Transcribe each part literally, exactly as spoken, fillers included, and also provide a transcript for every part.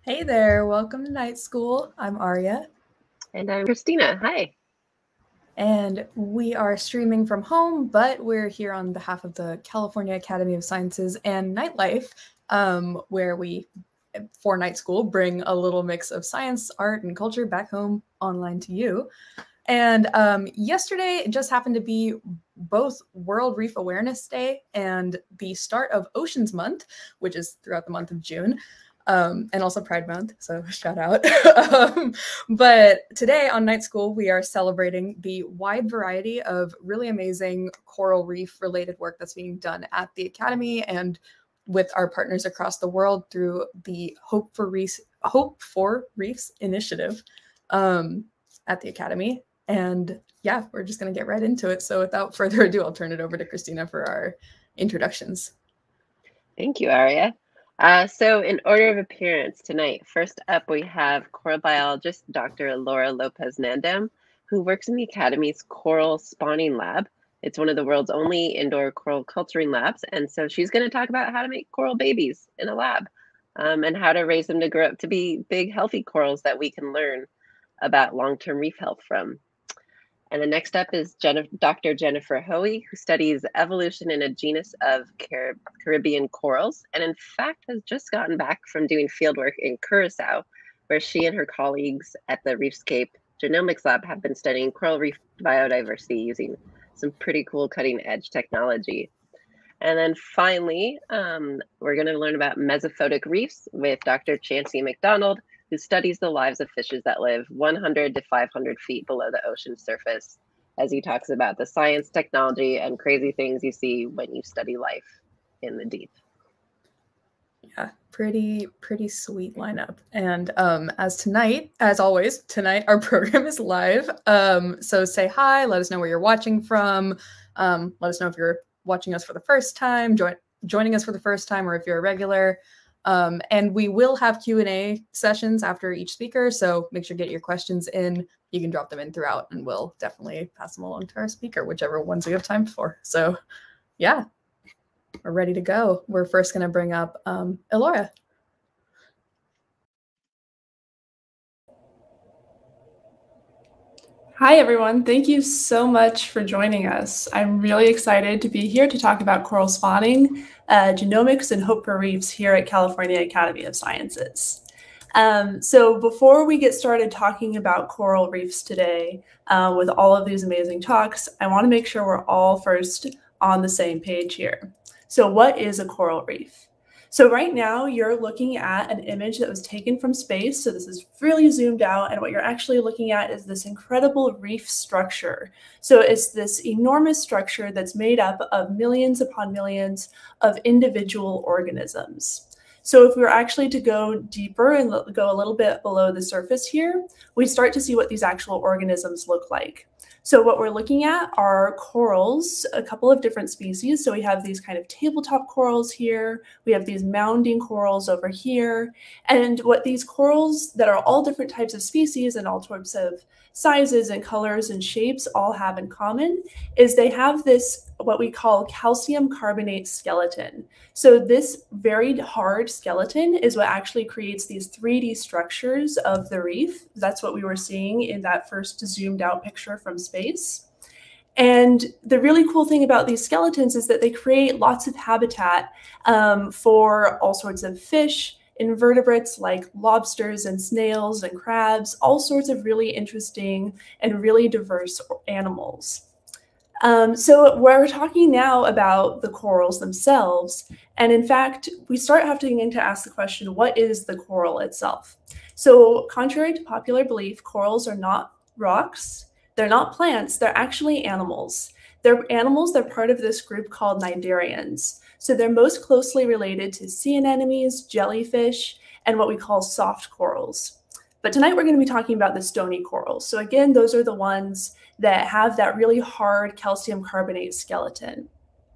Hey there, welcome to Night School. I'm Aria. And I'm Christina. Hi. And we are streaming from home, but we're here on behalf of the California Academy of Sciences and Nightlife, um, where we, for Night School, bring a little mix of science, art, and culture back home online to you. And um, yesterday it just happened to be both World Reef Awareness Day and the start of Oceans Month, which is throughout the month of June. Um, and also Pride Month, so shout out. um, but today on Night School, we are celebrating the wide variety of really amazing coral reef related work that's being done at the Academy and with our partners across the world through the Hope for Reefs, Hope for Reefs initiative um, at the Academy. And yeah, we're just going to get right into it. So without further ado, I'll turn it over to Christina for our introductions. Thank you, Aria. Uh, so in order of appearance tonight, first up we have coral biologist Doctor Elora López-Nandam, who works in the Academy's Coral Spawning Lab. It's one of the world's only indoor coral culturing labs, and so she's going to talk about how to make coral babies in a lab um, and how to raise them to grow up to be big, healthy corals that we can learn about long-term reef health from. And the next up is Jen Doctor Jennifer Hoey, who studies evolution in a genus of Car Caribbean corals, and in fact has just gotten back from doing fieldwork in Curaçao, where she and her colleagues at the Reefscape Genomics Lab have been studying coral reef biodiversity using some pretty cool cutting-edge technology. And then finally, um, we're going to learn about mesophotic reefs with Doctor Chancey McDonald, who studies the lives of fishes that live one hundred to five hundred feet below the ocean surface, as he talks about the science, technology, and crazy things you see when you study life in the deep. Yeah, pretty, pretty sweet lineup. And um, as tonight, as always, tonight our program is live. Um, so say hi, let us know where you're watching from. Um, let us know if you're watching us for the first time, join, joining us for the first time, or if you're a regular. Um, and we will have Q and A sessions after each speaker, so make sure to get your questions in. You can drop them in throughout, and we'll definitely pass them along to our speaker, whichever ones we have time for. So yeah, we're ready to go. We're first going to bring up um, Elora. Hi, everyone. Thank you so much for joining us. I'm really excited to be here to talk about coral spawning, uh, genomics, and hope for reefs here at California Academy of Sciences. Um, so before we get started talking about coral reefs today, uh, with all of these amazing talks, I want to make sure we're all first on the same page here. So what is a coral reef? So right now you're looking at an image that was taken from space. So this is really zoomed out, and what you're actually looking at is this incredible reef structure. So it's this enormous structure that's made up of millions upon millions of individual organisms. So if we were actually to go deeper and go a little bit below the surface here, we start to see what these actual organisms look like. So what we're looking at are corals, a couple of different species. So we have these kind of tabletop corals here. We have these mounding corals over here. And what these corals that are all different types of species and all sorts of sizes and colors and shapes all have in common is they have this, what we call calcium carbonate skeleton. So this very hard skeleton is what actually creates these three D structures of the reef. That's what we were seeing in that first zoomed out picture from space. And the really cool thing about these skeletons is that they create lots of habitat um, for all sorts of fish, invertebrates like lobsters and snails and crabs, all sorts of really interesting and really diverse animals. Um, so we're talking now about the corals themselves. And in fact, we start having to ask the question, what is the coral itself? So contrary to popular belief, corals are not rocks. They're not plants. They're actually animals. They're animals. They're part of this group called cnidarians. So they're most closely related to sea anemones, jellyfish, and what we call soft corals. But tonight we're going to be talking about the stony corals. So again, those are the ones that have that really hard calcium carbonate skeleton.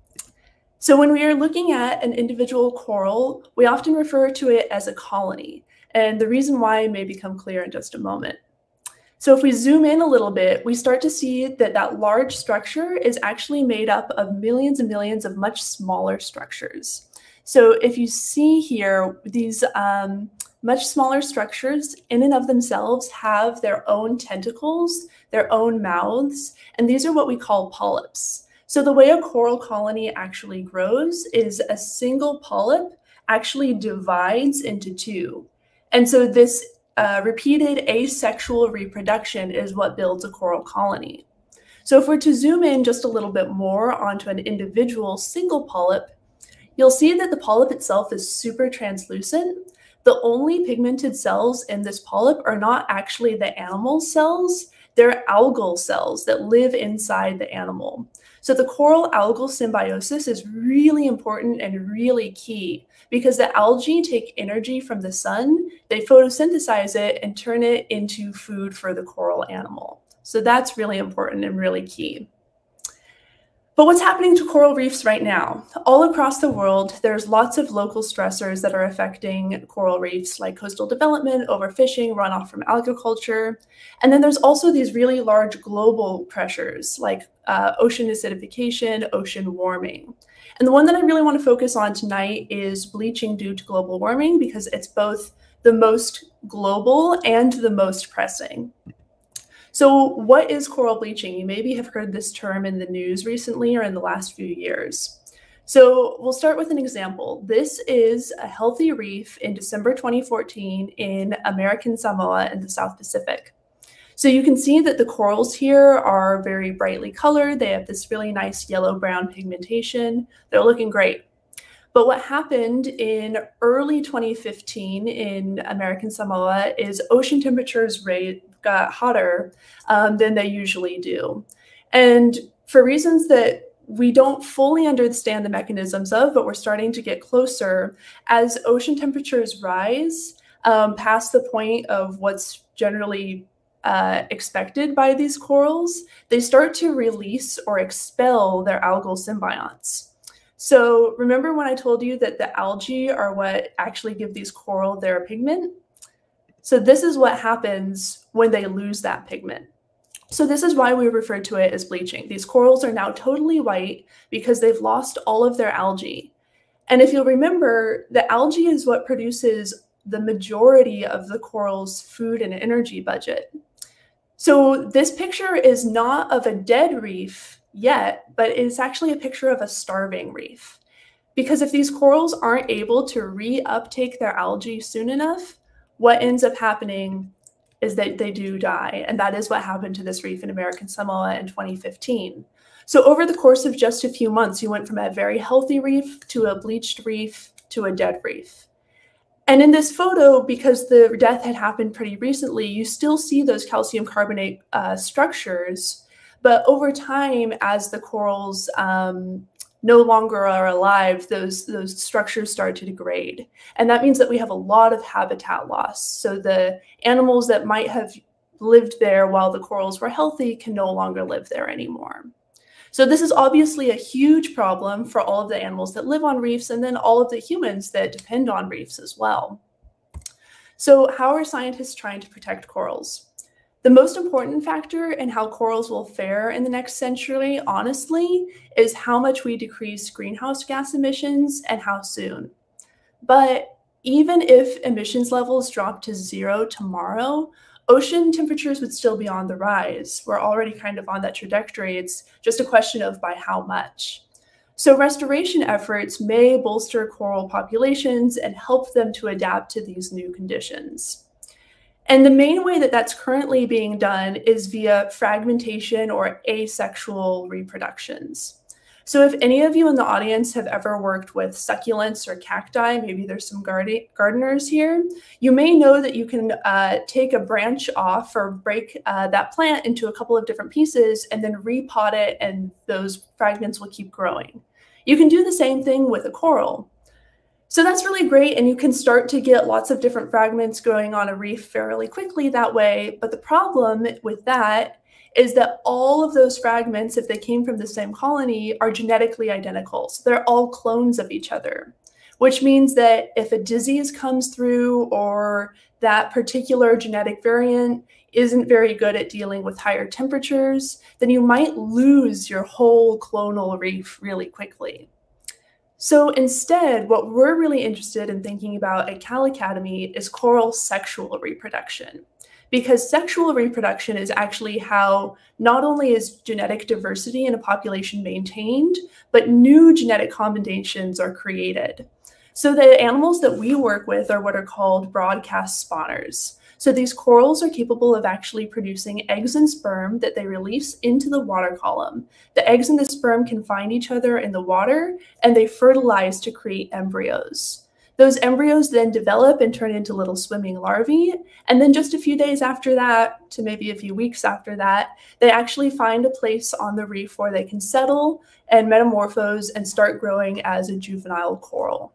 So when we are looking at an individual coral, we often refer to it as a colony. And the reason why may become clear in just a moment. So if we zoom in a little bit, we start to see that that large structure is actually made up of millions and millions of much smaller structures. So if you see here, these um, much smaller structures in and of themselves have their own tentacles, their own mouths, and these are what we call polyps. So the way a coral colony actually grows is a single polyp actually divides into two. And so this uh, repeated asexual reproduction is what builds a coral colony. So if we're to zoom in just a little bit more onto an individual single polyp, you'll see that the polyp itself is super translucent. The only pigmented cells in this polyp are not actually the animal cells, they're algal cells that live inside the animal. So the coral-algal symbiosis is really important and really key because the algae take energy from the sun, they photosynthesize it and turn it into food for the coral animal. So that's really important and really key. But what's happening to coral reefs right now? All across the world, there's lots of local stressors that are affecting coral reefs like coastal development, overfishing, runoff from agriculture. And then there's also these really large global pressures like uh, ocean acidification, ocean warming. And the one that I really want to focus on tonight is bleaching due to global warming because it's both the most global and the most pressing. So what is coral bleaching? You maybe have heard this term in the news recently or in the last few years. So we'll start with an example. This is a healthy reef in December twenty fourteen in American Samoa in the South Pacific. So you can see that the corals here are very brightly colored. They have this really nice yellow-brown pigmentation. They're looking great. But what happened in early twenty fifteen in American Samoa is ocean temperatures got hotter um, than they usually do. And for reasons that we don't fully understand the mechanisms of, but we're starting to get closer, as ocean temperatures rise um, past the point of what's generally uh, expected by these corals, they start to release or expel their algal symbionts. So remember when I told you that the algae are what actually give these coral their pigment? So this is what happens when they lose that pigment. So this is why we refer to it as bleaching. These corals are now totally white because they've lost all of their algae. And if you'll remember, the algae is what produces the majority of the coral's food and energy budget. So this picture is not of a dead reef yet, but it's actually a picture of a starving reef. Because if these corals aren't able to re-uptake their algae soon enough, what ends up happening is that they do die. And that is what happened to this reef in American Samoa in twenty fifteen. So over the course of just a few months, you went from a very healthy reef to a bleached reef to a dead reef. And in this photo, because the death had happened pretty recently, you still see those calcium carbonate uh, structures. But over time, as the corals um, no longer are alive, those, those structures start to degrade. And that means that we have a lot of habitat loss. So the animals that might have lived there while the corals were healthy can no longer live there anymore. So this is obviously a huge problem for all of the animals that live on reefs and then all of the humans that depend on reefs as well. So how are scientists trying to protect corals? The most important factor in how corals will fare in the next century, honestly, is how much we decrease greenhouse gas emissions and how soon. But even if emissions levels drop to zero tomorrow, ocean temperatures would still be on the rise. We're already kind of on that trajectory. It's just a question of by how much. So restoration efforts may bolster coral populations and help them to adapt to these new conditions. And the main way that that's currently being done is via fragmentation or asexual reproductions. So if any of you in the audience have ever worked with succulents or cacti, maybe there's some gardeners here, you may know that you can uh, take a branch off or break uh, that plant into a couple of different pieces and then repot it, and those fragments will keep growing. You can do the same thing with a coral. So that's really great, and you can start to get lots of different fragments growing on a reef fairly quickly that way. But the problem with that is that all of those fragments, if they came from the same colony, are genetically identical. So they're all clones of each other, which means that if a disease comes through or that particular genetic variant isn't very good at dealing with higher temperatures, then you might lose your whole clonal reef really quickly. So instead, what we're really interested in thinking about at Cal Academy is coral sexual reproduction. Because sexual reproduction is actually how not only is genetic diversity in a population maintained, but new genetic combinations are created. So the animals that we work with are what are called broadcast spawners. So these corals are capable of actually producing eggs and sperm that they release into the water column. The eggs and the sperm can find each other in the water, and they fertilize to create embryos. Those embryos then develop and turn into little swimming larvae. And then just a few days after that, to maybe a few weeks after that, they actually find a place on the reef where they can settle and metamorphose and start growing as a juvenile coral.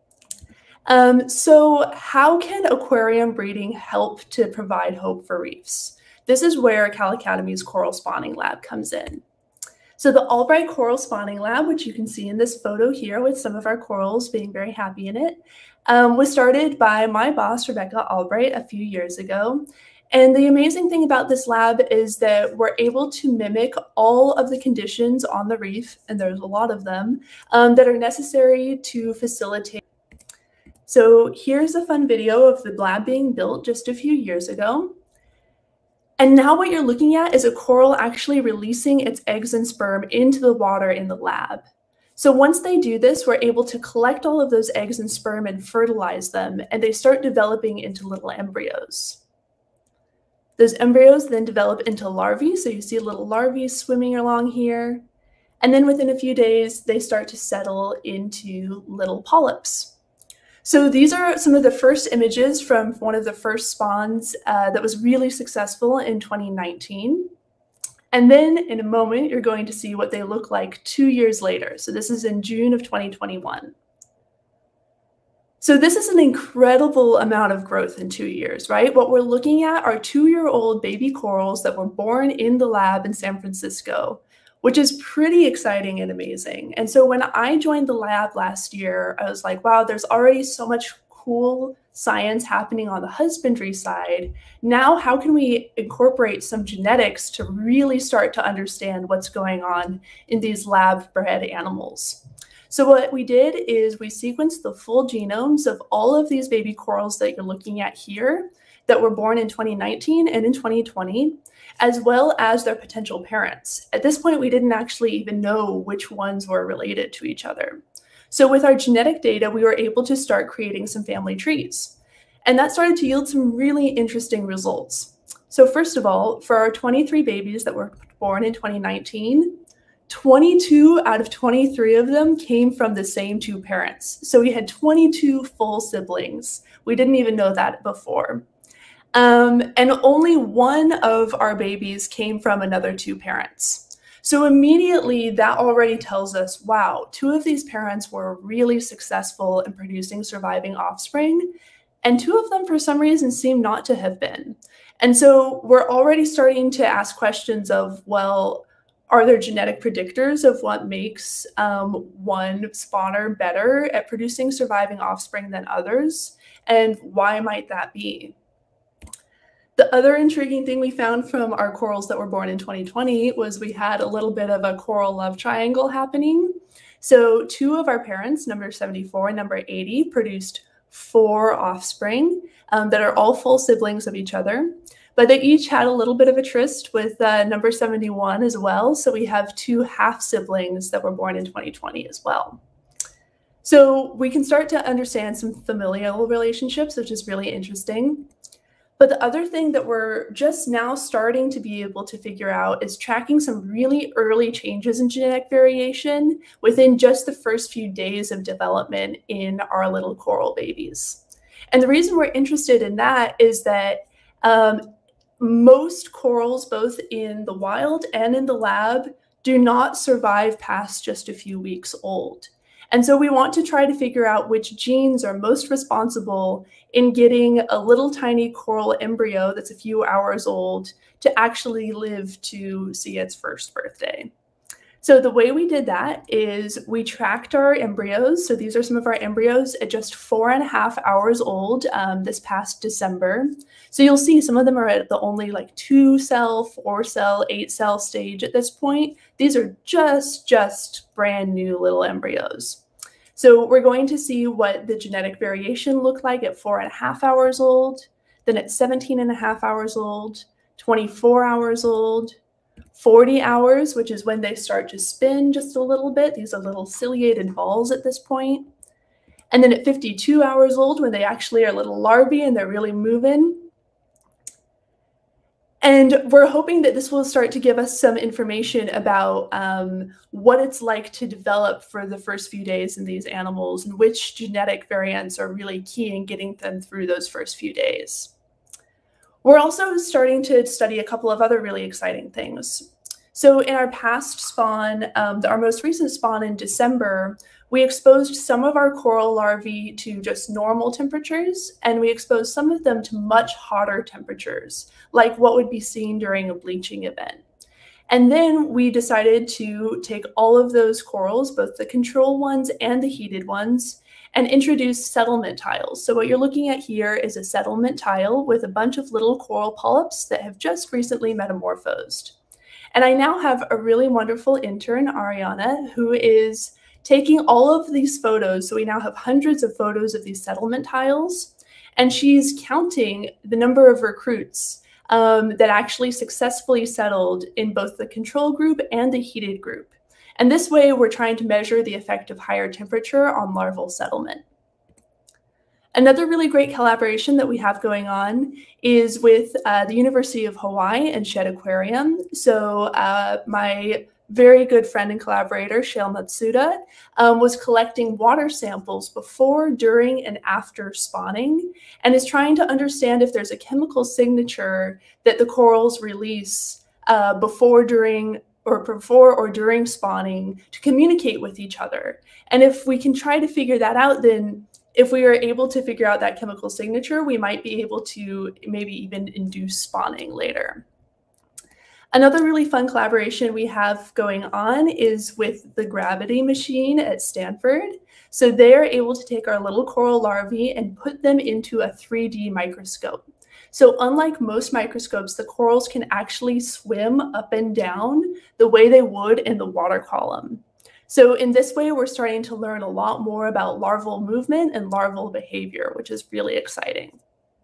Um, so how can aquarium breeding help to provide hope for reefs? This is where Cal Academy's Coral Spawning Lab comes in. So the Albright Coral Spawning Lab, which you can see in this photo here with some of our corals being very happy in it, um, was started by my boss, Rebecca Albright, a few years ago. And the amazing thing about this lab is that we're able to mimic all of the conditions on the reef, and there's a lot of them, um, that are necessary to facilitate. So here's a fun video of the lab being built just a few years ago. And now what you're looking at is a coral actually releasing its eggs and sperm into the water in the lab. So once they do this, we're able to collect all of those eggs and sperm and fertilize them, and they start developing into little embryos. Those embryos then develop into larvae, so you see little larvae swimming along here. And then within a few days, they start to settle into little polyps. So these are some of the first images from one of the first spawns uh, that was really successful in twenty nineteen. And then in a moment, you're going to see what they look like two years later. So this is in June of twenty twenty-one. So this is an incredible amount of growth in two years, right? What we're looking at are two-year-old baby corals that were born in the lab in San Francisco, which is pretty exciting and amazing. And so when I joined the lab last year, I was like, wow, there's already so much cool science happening on the husbandry side. Now, how can we incorporate some genetics to really start to understand what's going on in these lab-bred animals? So what we did is we sequenced the full genomes of all of these baby corals that you're looking at here that were born in twenty nineteen and in twenty twenty, as well as their potential parents. At this point, we didn't actually even know which ones were related to each other. So with our genetic data, we were able to start creating some family trees. And that started to yield some really interesting results. So first of all, for our twenty-three babies that were born in twenty nineteen, twenty-two out of twenty-three of them came from the same two parents. So we had twenty-two full siblings. We didn't even know that before. Um, and only one of our babies came from another two parents. So immediately that already tells us, wow, two of these parents were really successful in producing surviving offspring, and two of them for some reason seem not to have been. And so we're already starting to ask questions of, well, are there genetic predictors of what makes um, one spawner better at producing surviving offspring than others? And why might that be? The other intriguing thing we found from our corals that were born in twenty twenty was we had a little bit of a coral love triangle happening. So two of our parents, number seventy-four and number eighty, produced four offspring um, that are all full siblings of each other. But they each had a little bit of a tryst with uh, number seventy-one as well. So we have two half siblings that were born in twenty twenty as well. So we can start to understand some familial relationships, which is really interesting. But the other thing that we're just now starting to be able to figure out is tracking some really early changes in genetic variation within just the first few days of development in our little coral babies. And the reason we're interested in that is that um, most corals, both in the wild and in the lab, do not survive past just a few weeks old. And so we want to try to figure out which genes are most responsible in getting a little tiny coral embryo that's a few hours old to actually live to see its first birthday. So the way we did that is we tracked our embryos. So these are some of our embryos at just four and a half hours old um, this past December. So you'll see some of them are at the only like two cell, four cell, eight cell stage at this point. These are just, just brand new little embryos. So we're going to see what the genetic variation looked like at four and a half hours old, then at seventeen and a half hours old, twenty-four hours old, forty hours, which is when they start to spin just a little bit. These are little ciliated balls at this point. And then at fifty-two hours old, when they actually are little larvae and they're really moving. And we're hoping that this will start to give us some information about um, what it's like to develop for the first few days in these animals and which genetic variants are really key in getting them through those first few days. We're also starting to study a couple of other really exciting things. So in our past spawn, um, our most recent spawn in December, we exposed some of our coral larvae to just normal temperatures, and we exposed some of them to much hotter temperatures, like what would be seen during a bleaching event. And then we decided to take all of those corals, both the control ones and the heated ones, and introduce settlement tiles. So what you're looking at here is a settlement tile with a bunch of little coral polyps that have just recently metamorphosed. And I now have a really wonderful intern, Ariana, who is taking all of these photos. So we now have hundreds of photos of these settlement tiles, and she's counting the number of recruits um, that actually successfully settled in both the control group and the heated group. And this way, we're trying to measure the effect of higher temperature on larval settlement. Another really great collaboration that we have going on is with uh, the University of Hawaii and Shed Aquarium. So uh, my very good friend and collaborator, Shale Matsuda, um, was collecting water samples before, during, and after spawning, and is trying to understand if there's a chemical signature that the corals release uh, before, during, or before or during spawning to communicate with each other. And if we can try to figure that out, then if we are able to figure out that chemical signature, we might be able to maybe even induce spawning later. Another really fun collaboration we have going on is with the gravity machine at Stanford. So they're able to take our little coral larvae and put them into a three D microscope. So unlike most microscopes, the corals can actually swim up and down the way they would in the water column. So in this way, we're starting to learn a lot more about larval movement and larval behavior, which is really exciting.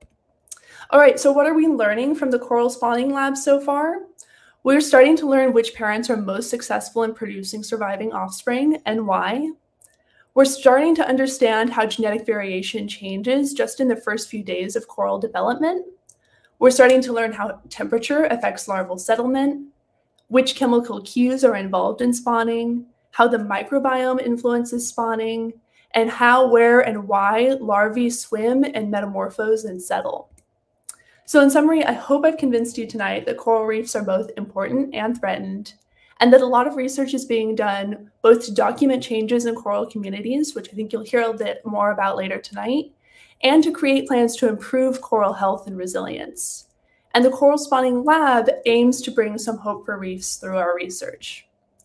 All right, so what are we learning from the coral spawning lab so far? We're starting to learn which parents are most successful in producing surviving offspring and why. We're starting to understand how genetic variation changes just in the first few days of coral development. We're starting to learn how temperature affects larval settlement, which chemical cues are involved in spawning, how the microbiome influences spawning, and how, where, and why larvae swim and metamorphose and settle. So in summary, I hope I've convinced you tonight that coral reefs are both important and threatened, and that a lot of research is being done both to document changes in coral communities, which I think you'll hear a bit more about later tonight, and to create plans to improve coral health and resilience. And the Coral Spawning Lab aims to bring some hope for reefs through our research.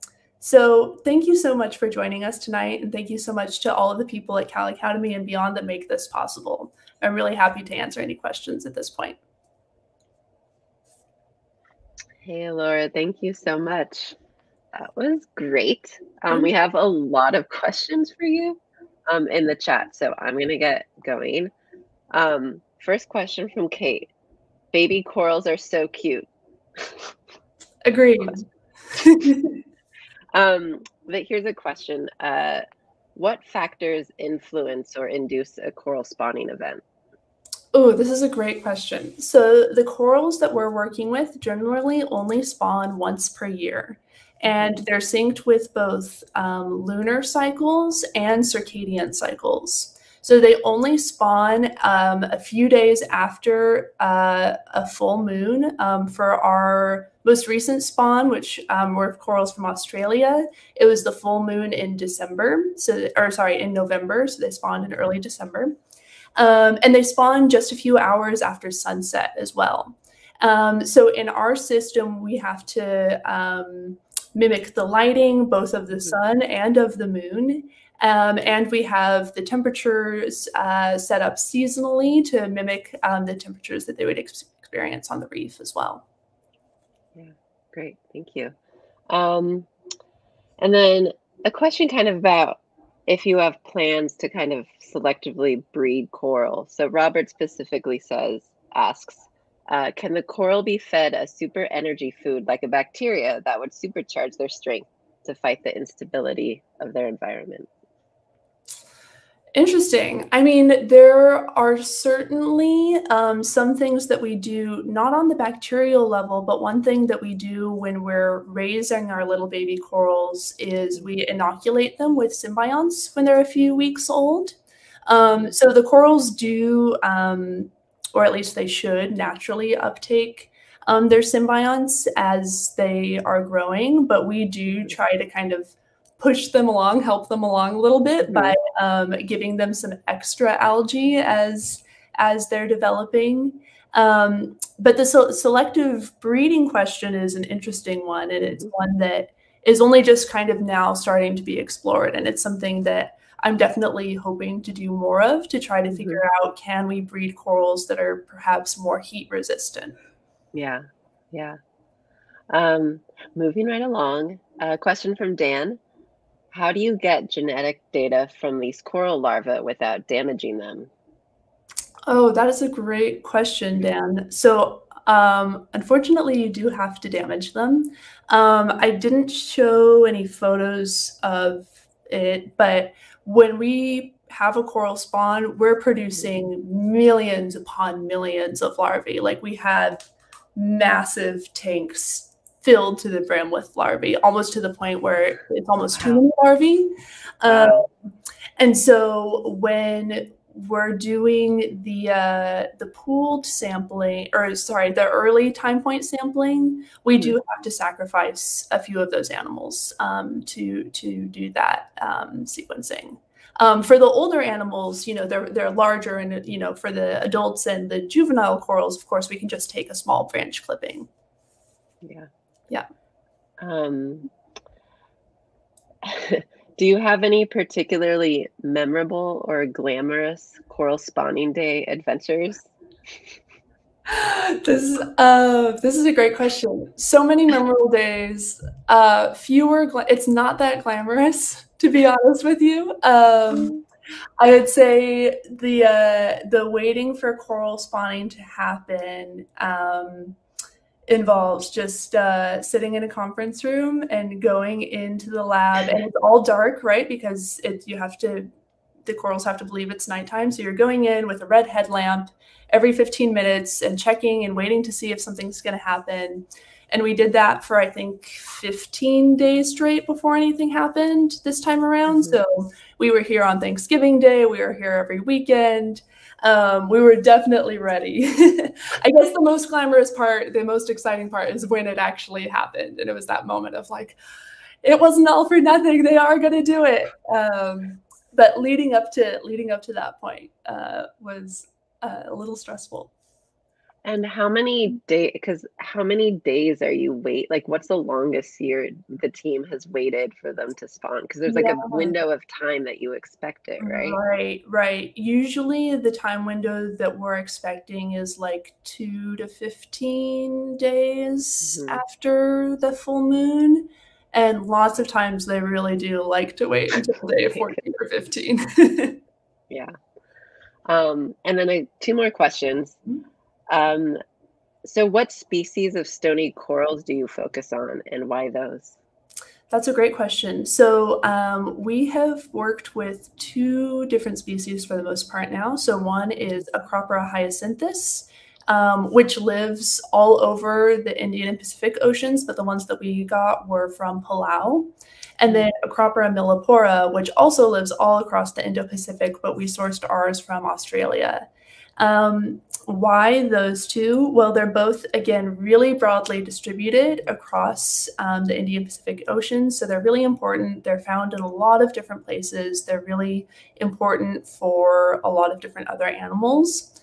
So thank you so much for joining us tonight, and thank you so much to all of the people at Cal Academy and beyond that make this possible. I'm really happy to answer any questions at this point. Hey, Elora, thank you so much. That was great. Um, we have a lot of questions for you um, in the chat, so I'm going to get going. Um, first question from Kate. Baby corals are so cute. Agreed. um, but here's a question. Uh, what factors influence or induce a coral spawning event? Oh, this is a great question. So the corals that we're working with generally only spawn once per year, and they're synced with both um, lunar cycles and circadian cycles. So they only spawn um, a few days after uh, a full moon. Um, for our most recent spawn, which um, were corals from Australia, it was the full moon in December, so or sorry, in November, so they spawned in early December. Um, and they spawn just a few hours after sunset as well. Um, so in our system, we have to um, mimic the lighting, both of the sun and of the moon. Um, and we have the temperatures uh, set up seasonally to mimic um, the temperatures that they would ex experience on the reef as well. Yeah, great, thank you. Um, and then a question kind of about if you have plans to kind of selectively breed coral. So Robert specifically says, asks, uh, can the coral be fed a super energy food like a bacteria that would supercharge their strength to fight the instability of their environment? Interesting. I mean, there are certainly um, some things that we do, not on the bacterial level, but one thing that we do when we're raising our little baby corals is we inoculate them with symbionts when they're a few weeks old. Um, so the corals do, um, or at least they should, naturally uptake um, their symbionts as they are growing, but we do try to kind of push them along, help them along a little bit mm-hmm. by um, giving them some extra algae as as they're developing. Um, but the so selective breeding question is an interesting one, and it's one that is only just kind of now starting to be explored, and it's something that I'm definitely hoping to do more of to try to mm-hmm. figure out, can we breed corals that are perhaps more heat resistant? Yeah, yeah. Um, moving right along, a question from Dan. How do you get genetic data from these coral larvae without damaging them? Oh, that is a great question, Dan. So um, unfortunately, you do have to damage them. Um, I didn't show any photos of it, but when we have a coral spawn, we're producing millions upon millions of larvae. Like, we have massive tanks filled to the brim with larvae, almost to the point where it's almost too many larvae. Wow. Um, and so when we're doing the uh, the pooled sampling, or sorry, the early time point sampling, we mm-hmm. do have to sacrifice a few of those animals um, to to do that um, sequencing. Um, for the older animals, you know, they're they're larger, and you know, for the adults and the juvenile corals, of course, we can just take a small branch clipping. Yeah. Yeah. Um, do you have any particularly memorable or glamorous coral spawning day adventures? This is uh, this is a great question. So many memorable days. Uh, fewer. It's not that glamorous, to be honest with you. Um, I would say the uh, the waiting for coral spawning to happen Um, involves just uh, sitting in a conference room and going into the lab, and it's all dark, right? Because it, you have to, the corals have to believe it's nighttime. So you're going in with a red headlamp every fifteen minutes and checking and waiting to see if something's going to happen. And we did that for, I think, fifteen days straight before anything happened this time around. Mm-hmm. So we were here on Thanksgiving Day. We were here every weekend. Um, we were definitely ready. I guess the most glamorous part, the most exciting part, is when it actually happened. And it was that moment of like, it wasn't all for nothing. They are going to do it. Um, but leading up to leading up to that point uh, was uh, a little stressful. And how many days, because how many days are you wait? Like, what's the longest year the team has waited for them to spawn? Because there's like yeah. a window of time that you expect it, right? Right, right. Usually the time window that we're expecting is like two to fifteen days mm-hmm. after the full moon. And lots of times they really do like to wait until day fourteen or fifteen. Yeah. Um, and then I, two more questions. Mm-hmm. Um, so what species of stony corals do you focus on, and why those? That's a great question. So um, we have worked with two different species for the most part now. So one is Acropora hyacinthus, um, which lives all over the Indian and Pacific Oceans, but the ones that we got were from Palau. And then Acropora millipora, which also lives all across the Indo-Pacific, but we sourced ours from Australia. Um, why those two? Well, they're both, again, really broadly distributed across um, the Indian Pacific Ocean. So they're really important. They're found in a lot of different places. They're really important for a lot of different other animals.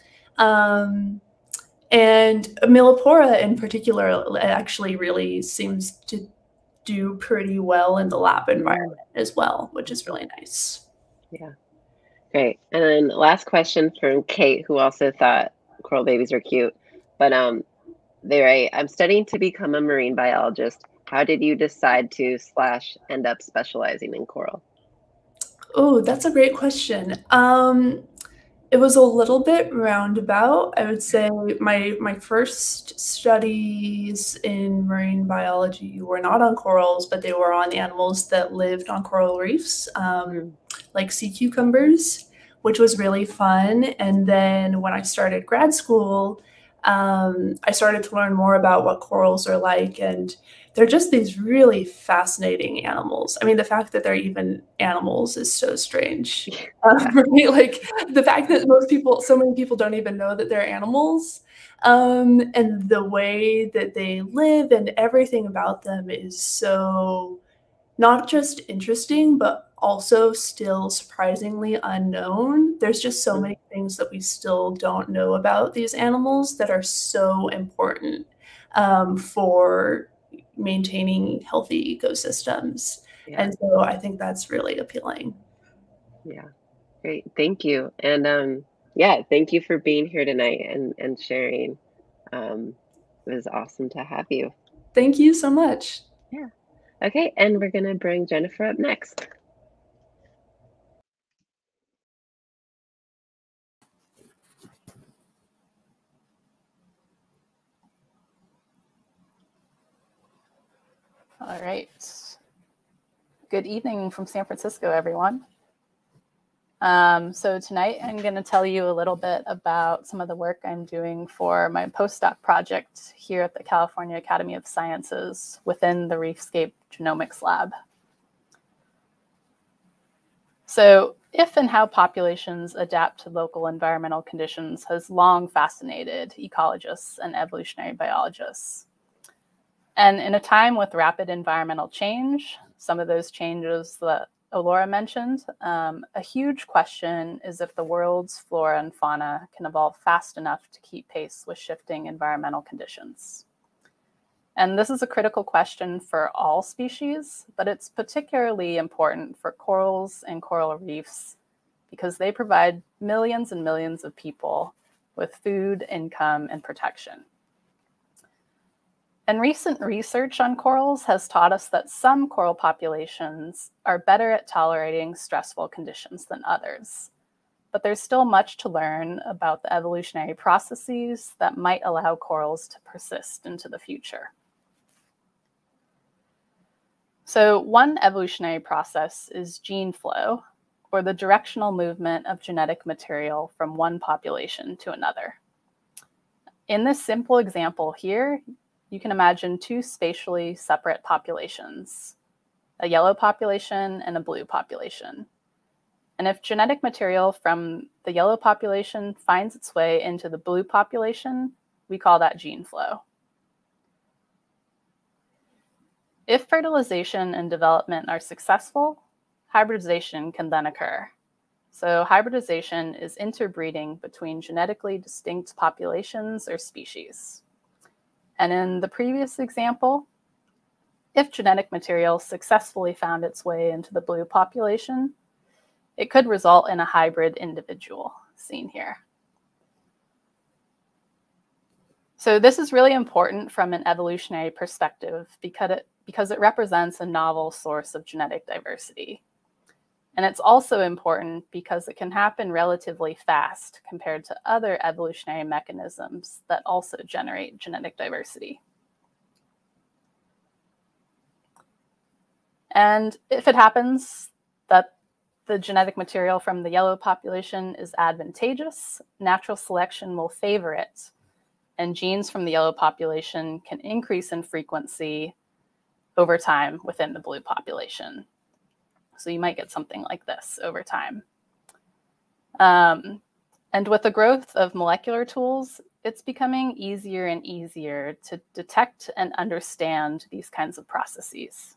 Um, and millipora in particular actually really seems to do pretty well in the lab environment as well, which is really nice. Yeah. Great. And then last question from Kate, who also thought coral babies are cute. But um, they write, I'm studying to become a marine biologist. How did you decide to slash end up specializing in coral? Oh, that's a great question. Um, it was a little bit roundabout. I would say my my first studies in marine biology were not on corals, but they were on animals that lived on coral reefs, um, Mm. like sea cucumbers, which was really fun. And then when I started grad school, um, I started to learn more about what corals are like, and they're just these really fascinating animals. I mean, the fact that they're even animals is so strange. Um, right? Like the fact that most people, so many people don't even know that they're animals, um, and the way that they live and everything about them is so not just interesting, but also still surprisingly unknown. There's just so many things that we still don't know about these animals that are so important um, for maintaining healthy ecosystems. Yeah. And so I think that's really appealing. Yeah. Great. Thank you. And um, yeah, thank you for being here tonight and, and sharing. Um, it was awesome to have you. Thank you so much. Yeah. Okay. And we're going to bring Jennifer up next. All right. Good evening from San Francisco, everyone. Um, so tonight I'm going to tell you a little bit about some of the work I'm doing for my postdoc project here at the California Academy of Sciences within the Reefscape Genomics Lab. So if and how populations adapt to local environmental conditions has long fascinated ecologists and evolutionary biologists. And in a time with rapid environmental change, some of those changes that Elora mentioned, um, a huge question is if the world's flora and fauna can evolve fast enough to keep pace with shifting environmental conditions. And this is a critical question for all species, but it's particularly important for corals and coral reefs because they provide millions and millions of people with food, income, and protection. And recent research on corals has taught us that some coral populations are better at tolerating stressful conditions than others. But there's still much to learn about the evolutionary processes that might allow corals to persist into the future. So one evolutionary process is gene flow, or the directional movement of genetic material from one population to another. In this simple example here, you can imagine two spatially separate populations, a yellow population and a blue population. And if genetic material from the yellow population finds its way into the blue population, we call that gene flow. If fertilization and development are successful, hybridization can then occur. So hybridization is interbreeding between genetically distinct populations or species. And in the previous example, if genetic material successfully found its way into the blue population, it could result in a hybrid individual, seen here. So this is really important from an evolutionary perspective because it, because it represents a novel source of genetic diversity. And it's also important because it can happen relatively fast compared to other evolutionary mechanisms that also generate genetic diversity. And if it happens that the genetic material from the yellow population is advantageous, natural selection will favor it, and genes from the yellow population can increase in frequency over time within the blue population. So you might get something like this over time. Um, and with the growth of molecular tools, it's becoming easier and easier to detect and understand these kinds of processes.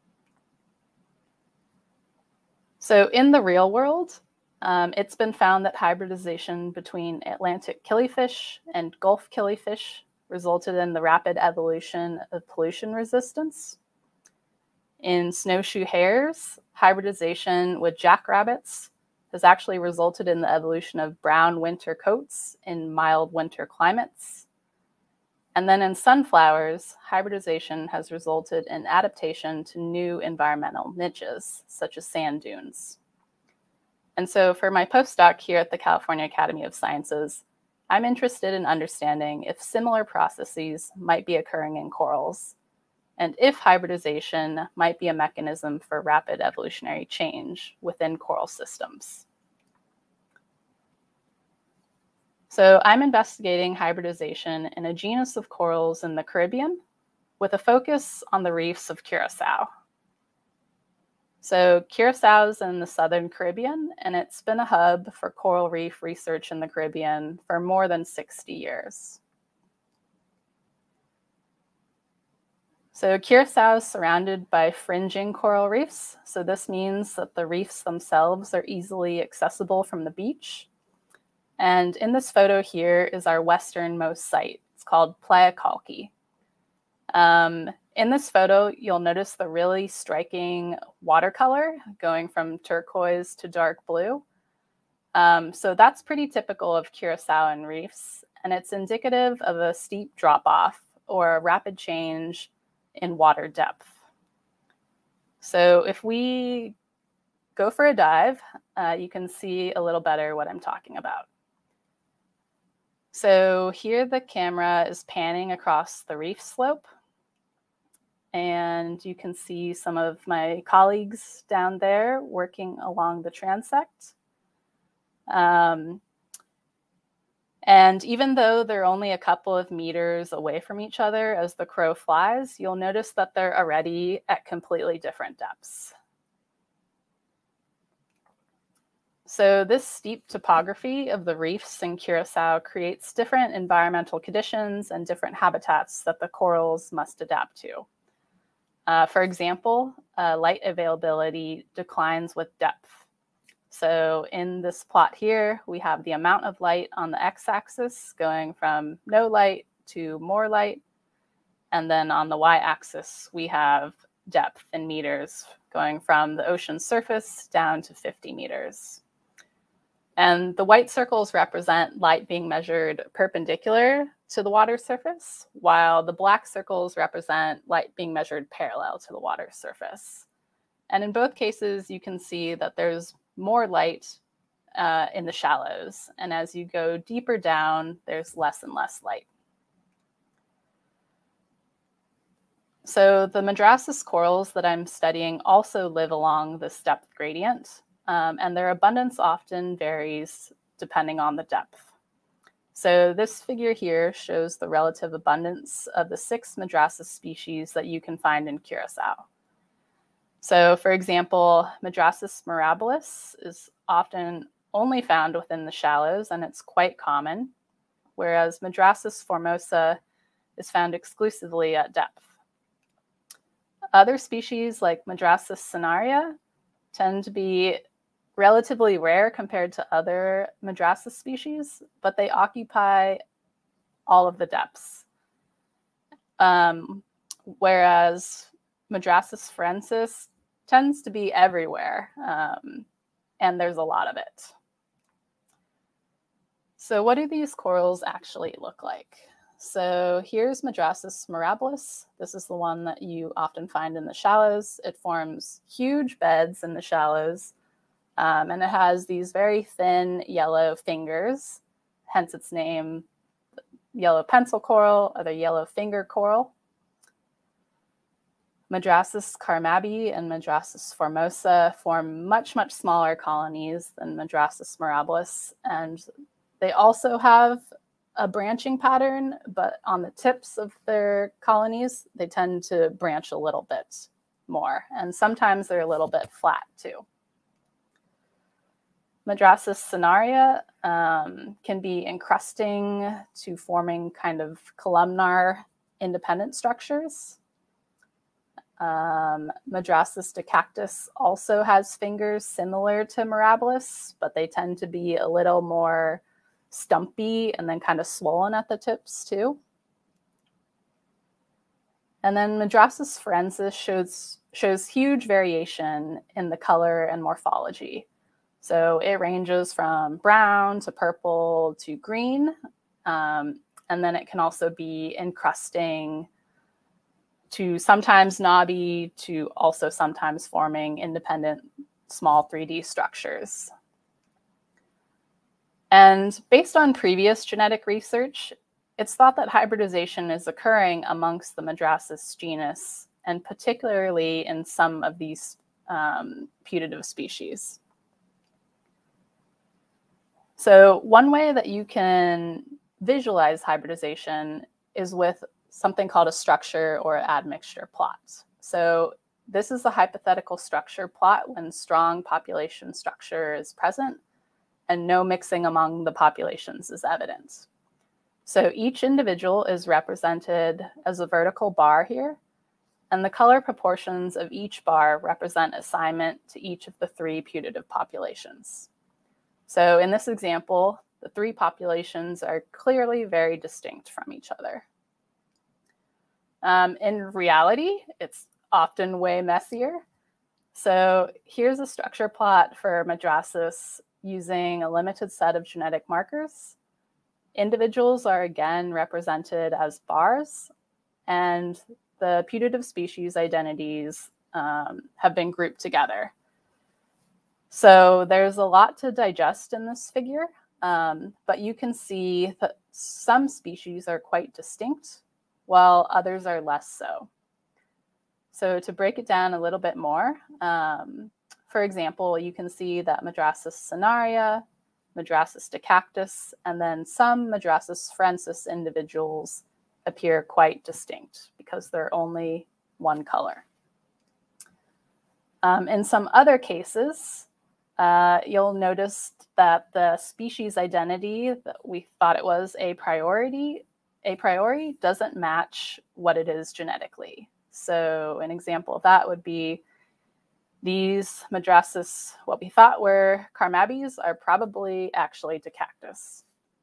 So in the real world, um, it's been found that hybridization between Atlantic killifish and Gulf killifish resulted in the rapid evolution of pollution resistance. In snowshoe hares, hybridization with jackrabbits has actually resulted in the evolution of brown winter coats in mild winter climates. And then in sunflowers, hybridization has resulted in adaptation to new environmental niches, such as sand dunes. And so for my postdoc here at the California Academy of Sciences, I'm interested in understanding if similar processes might be occurring in corals, and if hybridization might be a mechanism for rapid evolutionary change within coral systems. So I'm investigating hybridization in a genus of corals in the Caribbean with a focus on the reefs of Curaçao. So Curaçao's in the Southern Caribbean, and it's been a hub for coral reef research in the Caribbean for more than sixty years. So Curaçao is surrounded by fringing coral reefs. So this means that the reefs themselves are easily accessible from the beach. And in this photo here is our westernmost site. It's called Playa Calqui. Um, in this photo, you'll notice the really striking watercolor going from turquoise to dark blue. Um, so that's pretty typical of Curaçaoan reefs, and it's indicative of a steep drop-off or a rapid change in water depth. So if we go for a dive, uh, you can see a little better what I'm talking about. So here the camera is panning across the reef slope, and you can see some of my colleagues down there working along the transect. Um, and even though they're only a couple of meters away from each other as the crow flies, you'll notice that they're already at completely different depths. So this steep topography of the reefs in Curaçao creates different environmental conditions and different habitats that the corals must adapt to. Uh, for example, uh, light availability declines with depth. So in this plot here, we have the amount of light on the x-axis going from no light to more light. And then on the y-axis, we have depth in meters going from the ocean surface down to fifty meters. And the white circles represent light being measured perpendicular to the water surface, while the black circles represent light being measured parallel to the water surface. And in both cases, you can see that there's more light uh, in the shallows. And as you go deeper down, there's less and less light. So the Madrassus corals that I'm studying also live along this depth gradient. Um, and their abundance often varies depending on the depth. So this figure here shows the relative abundance of the six Madrassus species that you can find in Curaçao. So for example, Madrassus mirabilis is often only found within the shallows, and it's quite common, whereas Madrassus formosa is found exclusively at depth. Other species like Madrassus cinerea tend to be relatively rare compared to other Madrassus species, but they occupy all of the depths. Um, whereas Madrassus forensis tends to be everywhere, um, and there's a lot of it. So what do these corals actually look like? So here's Madrassus mirabilis. This is the one that you often find in the shallows. It forms huge beds in the shallows. Um, and it has these very thin yellow fingers, hence its name, yellow pencil coral or the yellow finger coral. Madrassus carmabi and Madrassus formosa form much, much smaller colonies than Madrassus mirabilis. And they also have a branching pattern, but on the tips of their colonies, they tend to branch a little bit more. And sometimes they're a little bit flat too. Madrassus cinerea um, can be encrusting to forming kind of columnar independent structures. Um, Madrassus decactus also has fingers similar to mirabilis, but they tend to be a little more stumpy and then kind of swollen at the tips too. And then Madrassus forensis shows, shows huge variation in the color and morphology. So it ranges from brown to purple to green. Um, and then it can also be encrusting to sometimes knobby to also sometimes forming independent small three D structures. And based on previous genetic research, it's thought that hybridization is occurring amongst the Madrasis genus, and particularly in some of these um, putative species. So one way that you can visualize hybridization is with something called a structure or admixture plot. So this is the hypothetical structure plot when strong population structure is present and no mixing among the populations is evident. So each individual is represented as a vertical bar here, and the color proportions of each bar represent assignment to each of the three putative populations. So in this example, the three populations are clearly very distinct from each other. Um, in reality, it's often way messier. So here's a structure plot for Madrasis using a limited set of genetic markers. Individuals are again represented as bars, and the putative species identities um, have been grouped together. So there's a lot to digest in this figure, um, but you can see that some species are quite distinct, while others are less so. So to break it down a little bit more, um, for example, you can see that Madrasis cinerea, Madrasis decactus, and then some Madrasis francis individuals appear quite distinct because they're only one color. Um, in some other cases, uh, you'll notice that the species identity that we thought it was a priority, a priori doesn't match what it is genetically. So an example of that would be these Madrasis, what we thought were Carmabes, are probably actually decactus.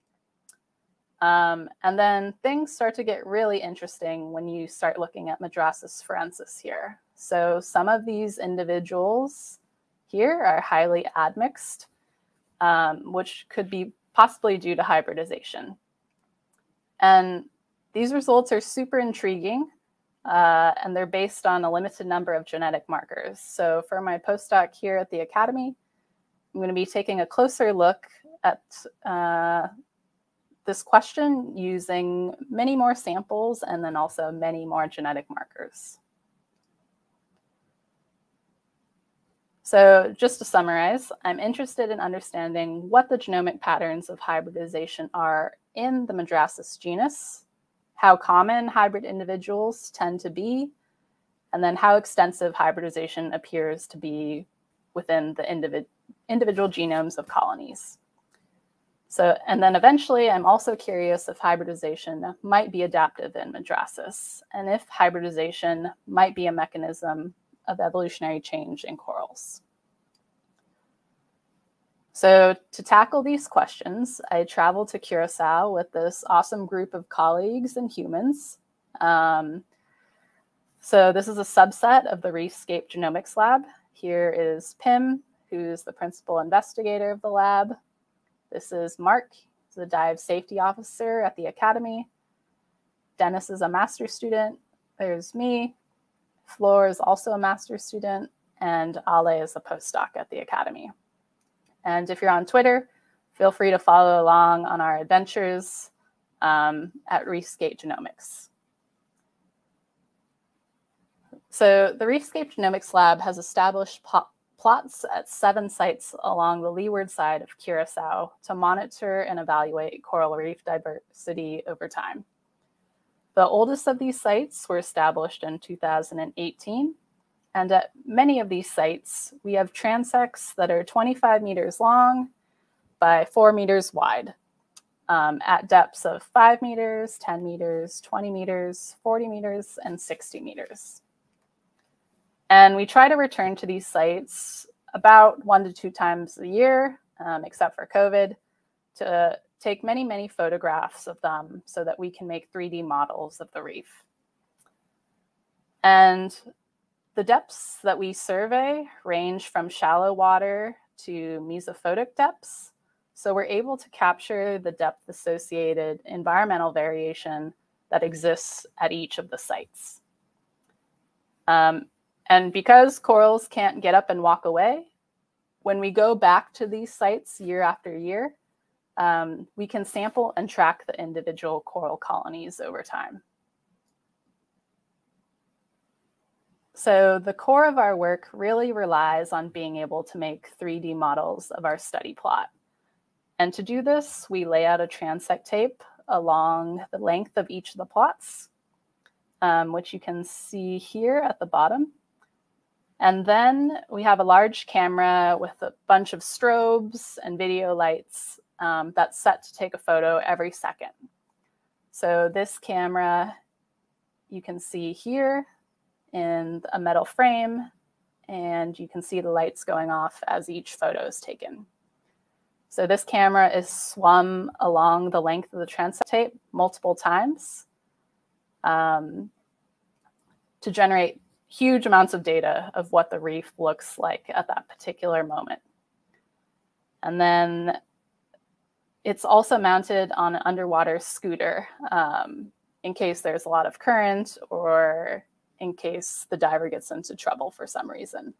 Um, and then things start to get really interesting when you start looking at Madrasis francis here. So some of these individuals here are highly admixed, um, which could be possibly due to hybridization. And these results are super intriguing, uh, and they're based on a limited number of genetic markers. So for my postdoc here at the Academy, I'm going to be taking a closer look at uh, this question using many more samples and then also many more genetic markers. So just to summarize, I'm interested in understanding what the genomic patterns of hybridization are in the Madrasis genus, how common hybrid individuals tend to be, and then how extensive hybridization appears to be within the individ individual genomes of colonies. So, and then eventually, I'm also curious if hybridization might be adaptive in Madrasis, and if hybridization might be a mechanism of evolutionary change in corals. So to tackle these questions, I traveled to Curaçao with this awesome group of colleagues and humans. Um, so this is a subset of the Reefscape Genomics Lab. Here is Pim, who's the principal investigator of the lab. This is Mark, he's the dive safety officer at the Academy. Dennis is a master's student. There's me. Flor is also a master's student, and Ale is a postdoc at the Academy. And if you're on Twitter, feel free to follow along on our adventures um, at Reefscape Genomics. So the Reefscape Genomics Lab has established plots at seven sites along the leeward side of Curaçao to monitor and evaluate coral reef diversity over time. The oldest of these sites were established in two thousand eighteen, and at many of these sites, we have transects that are twenty-five meters long by four meters wide, um, at depths of five meters, ten meters, twenty meters, forty meters, and sixty meters. And we try to return to these sites about one to two times a year, um, except for COVID, to take many, many photographs of them so that we can make three D models of the reef. And the depths that we survey range from shallow water to mesophotic depths. So we're able to capture the depth-associated environmental variation that exists at each of the sites. Um, and because corals can't get up and walk away, when we go back to these sites year after year, um, we can sample and track the individual coral colonies over time. So the core of our work really relies on being able to make three D models of our study plot. And to do this, we lay out a transect tape along the length of each of the plots, um, which you can see here at the bottom. And then we have a large camera with a bunch of strobes and video lights um, that's set to take a photo every second. So this camera, you can see here in a metal frame, and you can see the lights going off as each photo is taken. So this camera is swum along the length of the transect tape multiple times um, to generate huge amounts of data of what the reef looks like at that particular moment. And then it's also mounted on an underwater scooter um, in case there's a lot of current or in case the diver gets into trouble for some reason.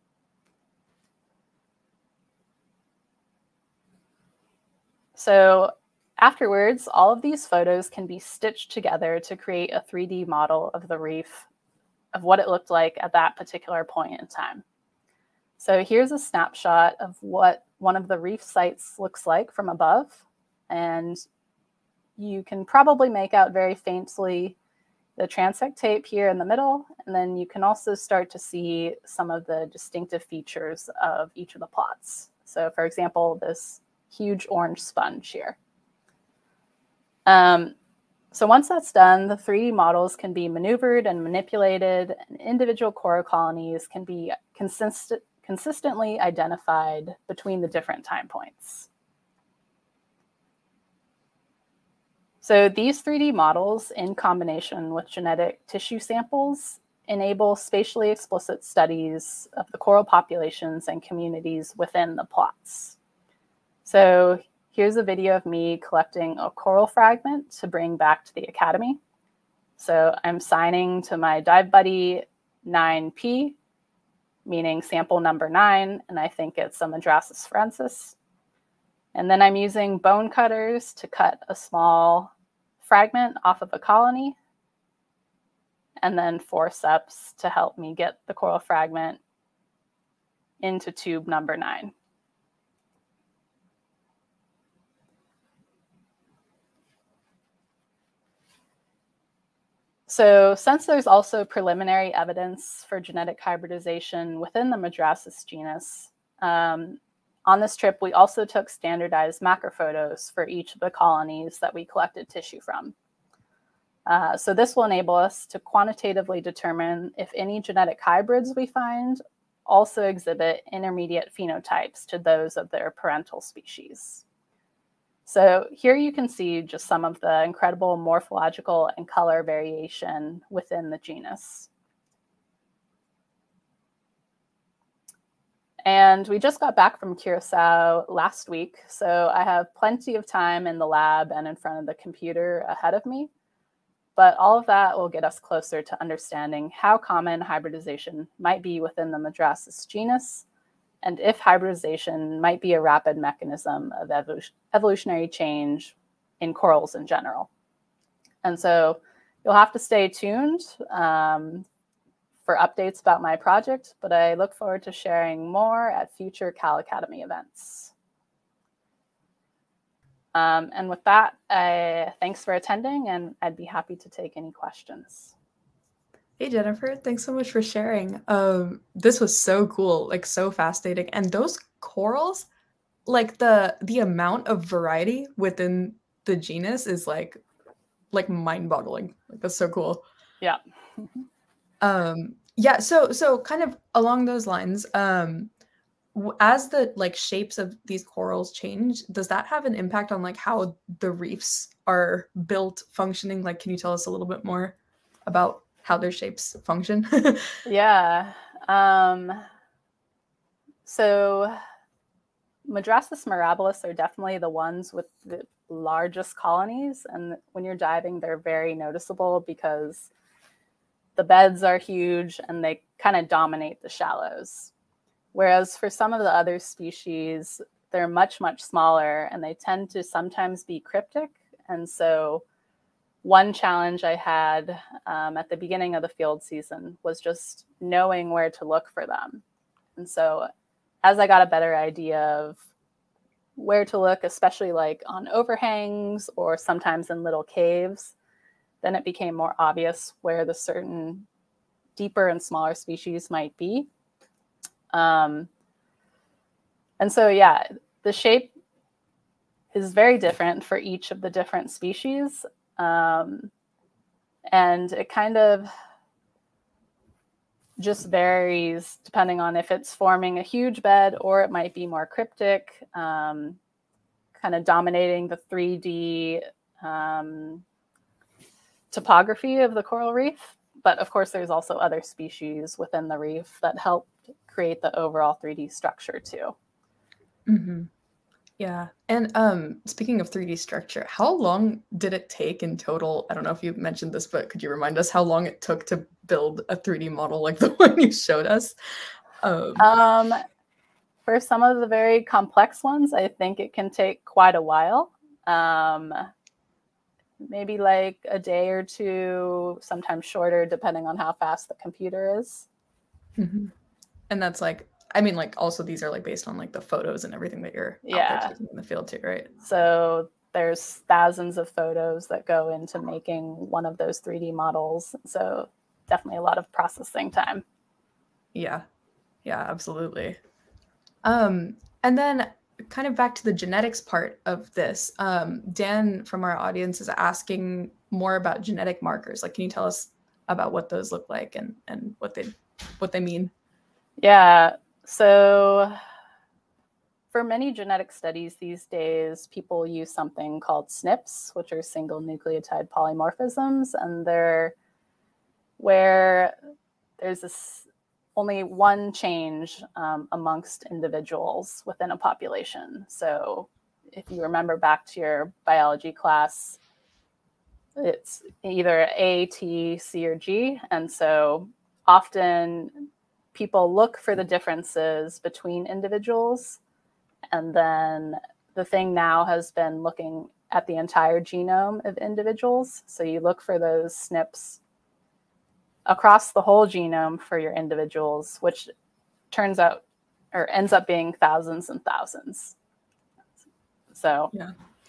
So afterwards, all of these photos can be stitched together to create a three D model of the reef, of what it looked like at that particular point in time. So here's a snapshot of what one of the reef sites looks like from above. And you can probably make out very faintly the transect tape here in the middle, and then you can also start to see some of the distinctive features of each of the plots. So for example, this huge orange sponge here. Um, so once that's done, the three D models can be maneuvered and manipulated, and individual coral colonies can be consistent, consistently identified between the different time points. So these three D models, in combination with genetic tissue samples, enable spatially explicit studies of the coral populations and communities within the plots. So here's a video of me collecting a coral fragment to bring back to the Academy. So I'm signing to my dive buddy nine P, meaning sample number nine, and I think it's a Madrasis francis. And then I'm using bone cutters to cut a small fragment off of a colony, and then forceps to help me get the coral fragment into tube number nine. So since there's also preliminary evidence for genetic hybridization within the Madrasis genus, um, on this trip, we also took standardized macro photos for each of the colonies that we collected tissue from. Uh, so this will enable us to quantitatively determine if any genetic hybrids we find also exhibit intermediate phenotypes to those of their parental species. So here you can see just some of the incredible morphological and color variation within the genus. And we just got back from Curaçao last week, so I have plenty of time in the lab and in front of the computer ahead of me. But all of that will get us closer to understanding how common hybridization might be within the Madrasis genus, and if hybridization might be a rapid mechanism of evol evolutionary change in corals in general. And so you'll have to stay tuned um, for updates about my project, but I look forward to sharing more at future Cal Academy events. Um, and with that, I, thanks for attending, and I'd be happy to take any questions. Hey, Jennifer, thanks so much for sharing. Um, this was so cool, like so fascinating. And those corals, like the the amount of variety within the genus is like like mind-boggling. Like that's so cool. Yeah. um, yeah. So so kind of along those lines, um, as the like shapes of these corals change, does that have an impact on like how the reefs are built, functioning? Like, can you tell us a little bit more about how their shapes function? Yeah. Um, so Madrasis mirabilis are definitely the ones with the largest colonies. And when you're diving, they're very noticeable because the beds are huge and they kind of dominate the shallows. Whereas for some of the other species, they're much, much smaller, and they tend to sometimes be cryptic. And so one challenge I had um, at the beginning of the field season was just knowing where to look for them. And so as I got a better idea of where to look, especially like on overhangs or sometimes in little caves, then it became more obvious where the certain deeper and smaller species might be. Um, and so, yeah, the shape is very different for each of the different species. Um, and it kind of just varies depending on if it's forming a huge bed or it might be more cryptic, um, kind of dominating the three D um, topography of the coral reef. But of course, there's also other species within the reef that help create the overall three D structure too. Mm-hmm. Yeah. And um, speaking of three D structure, how long did it take in total? I don't know if you mentioned this, but could you remind us how long it took to build a three D model like the one you showed us? Um, um, for some of the very complex ones, I think it can take quite a while. Um, maybe like a day or two, sometimes shorter, depending on how fast the computer is. mm-hmm. And that's like, I mean, like, also these are like based on like the photos and everything that you're yeah. out there taking in the field too, right? So there's thousands of photos that go into making one of those three D models. So definitely a lot of processing time. Yeah, yeah, absolutely. Um, and then kind of back to the genetics part of this, um, Dan from our audience is asking more about genetic markers. Like, can you tell us about what those look like and, and what they what they mean? Yeah. So for many genetic studies these days, people use something called S N Ps, which are single nucleotide polymorphisms, and they're where there's this only one change um, amongst individuals within a population. So if you remember back to your biology class, it's either A, T, C, or G. And so often people look for the differences between individuals. And then the thing now has been looking at the entire genome of individuals. So you look for those S N Ps across the whole genome for your individuals, which turns out or ends up being thousands and thousands. So yeah,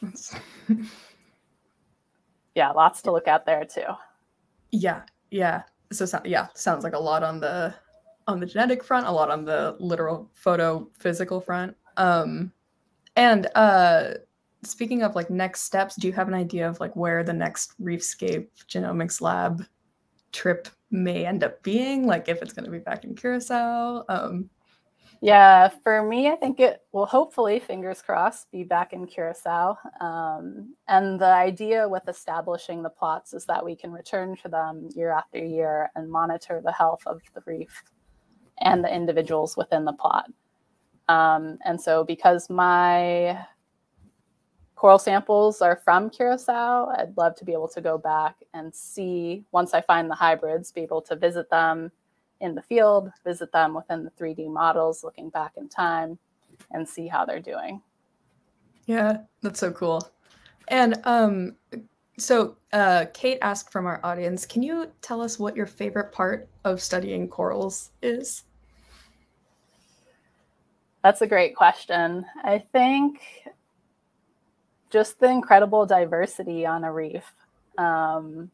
yeah, lots to look at there too. Yeah, yeah. So yeah, sounds like a lot on the on the genetic front, a lot on the literal photo physical front. Um, and uh, speaking of like next steps, do you have an idea of like where the next Reefscape Genomics Lab trip may end up being? Like if it's going to be back in Curaçao? Um, yeah, for me, I think it will hopefully, fingers crossed, be back in Curaçao. Um, and the idea with establishing the plots is that we can return to them year after year and monitor the health of the reef and the individuals within the plot. Um, and so because my coral samples are from Curaçao, I'd love to be able to go back and see, once I find the hybrids, be able to visit them in the field, visit them within the three D models, looking back in time, and see how they're doing. Yeah, that's so cool. And um, so uh, Kate asked from our audience, can you tell us what your favorite part of studying corals is? That's a great question. I think just the incredible diversity on a reef. Um,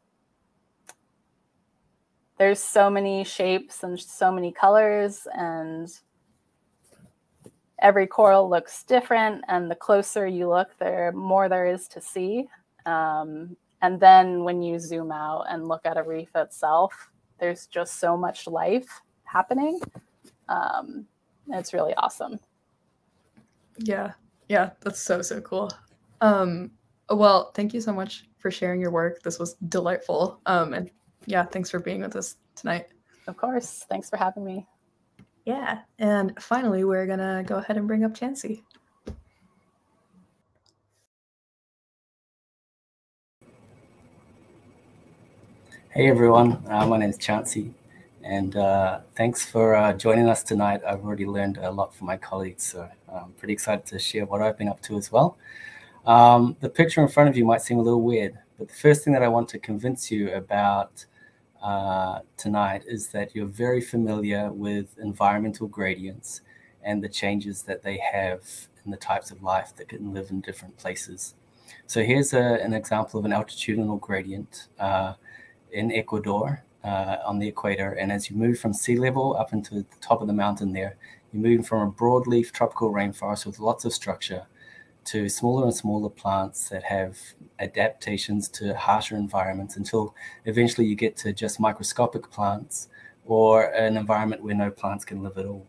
there's so many shapes and so many colors, and every coral looks different. And the closer you look, the more there is to see. Um, and then when you zoom out and look at a reef itself, there's just so much life happening. Um, it's really awesome. Yeah, yeah, that's so, so cool. Um, well, thank you so much for sharing your work. This was delightful. Um, and yeah, thanks for being with us tonight. Of course. Thanks for having me. Yeah. And finally, we're going to go ahead and bring up Chansey. Hey, everyone. Uh, my name is Chansey. And uh, thanks for uh, joining us tonight. I've already learned a lot from my colleagues, so I'm pretty excited to share what I've been up to as well. Um, the picture in front of you might seem a little weird, but the first thing that I want to convince you about uh, tonight is that you're very familiar with environmental gradients and the changes that they have in the types of life that can live in different places. So here's a, an example of an altitudinal gradient uh, in Ecuador uh, on the equator. And as you move from sea level up into the top of the mountain there, you're moving from a broadleaf tropical rainforest with lots of structure to smaller and smaller plants that have adaptations to harsher environments until eventually you get to just microscopic plants or an environment where no plants can live at all.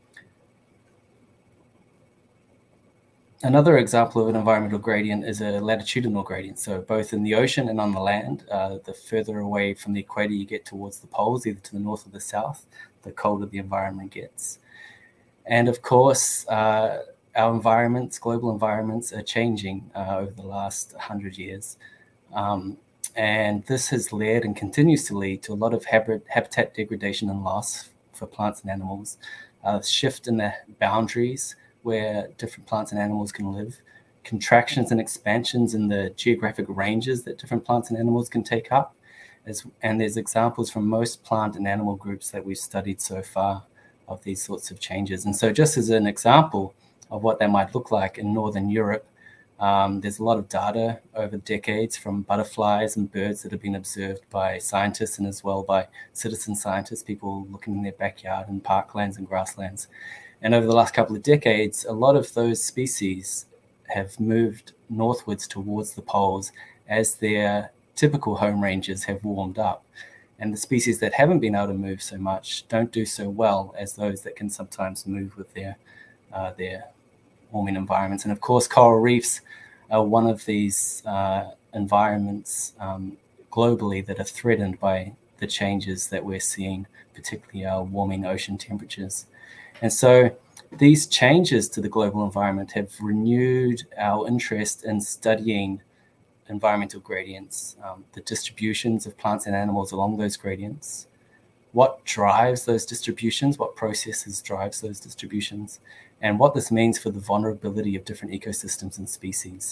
Another example of an environmental gradient is a latitudinal gradient. So both in the ocean and on the land, uh, the further away from the equator you get towards the poles, either to the north or the south, the colder the environment gets. And of course, uh, our environments, global environments, are changing uh, over the last hundred years. Um, and this has led and continues to lead to a lot of habit, habitat degradation and loss for plants and animals, a shift in the boundaries where different plants and animals can live, contractions and expansions in the geographic ranges that different plants and animals can take up. As, and there's examples from most plant and animal groups that we've studied so far of these sorts of changes. And so just as an example of what that might look like in Northern Europe, um, there's a lot of data over decades from butterflies and birds that have been observed by scientists and as well by citizen scientists, people looking in their backyard and parklands and grasslands. And over the last couple of decades, a lot of those species have moved northwards towards the poles as their typical home ranges have warmed up. And the species that haven't been able to move so much don't do so well as those that can sometimes move with their, uh, their warming environments. And of course, coral reefs are one of these uh, environments um, globally that are threatened by the changes that we're seeing, particularly our warming ocean temperatures. And so these changes to the global environment have renewed our interest in studying environmental gradients, um, the distributions of plants and animals along those gradients, what drives those distributions, what processes drives those distributions, and what this means for the vulnerability of different ecosystems and species.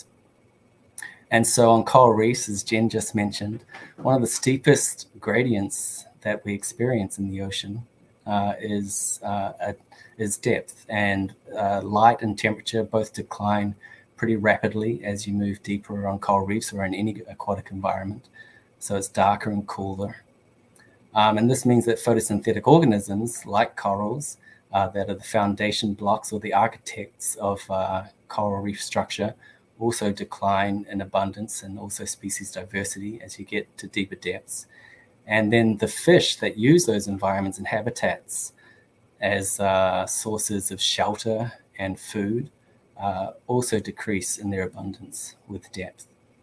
And so on coral reefs, as Jen just mentioned, one of the steepest gradients that we experience in the ocean uh, is uh, a is depth, and uh, light and temperature both decline pretty rapidly as you move deeper on coral reefs or in any aquatic environment. So it's darker and cooler. Um, and this means that photosynthetic organisms like corals uh, that are the foundation blocks or the architects of uh, coral reef structure also decline in abundance and also species diversity as you get to deeper depths. And then the fish that use those environments and habitats as uh, sources of shelter and food uh, also decrease in their abundance with depth.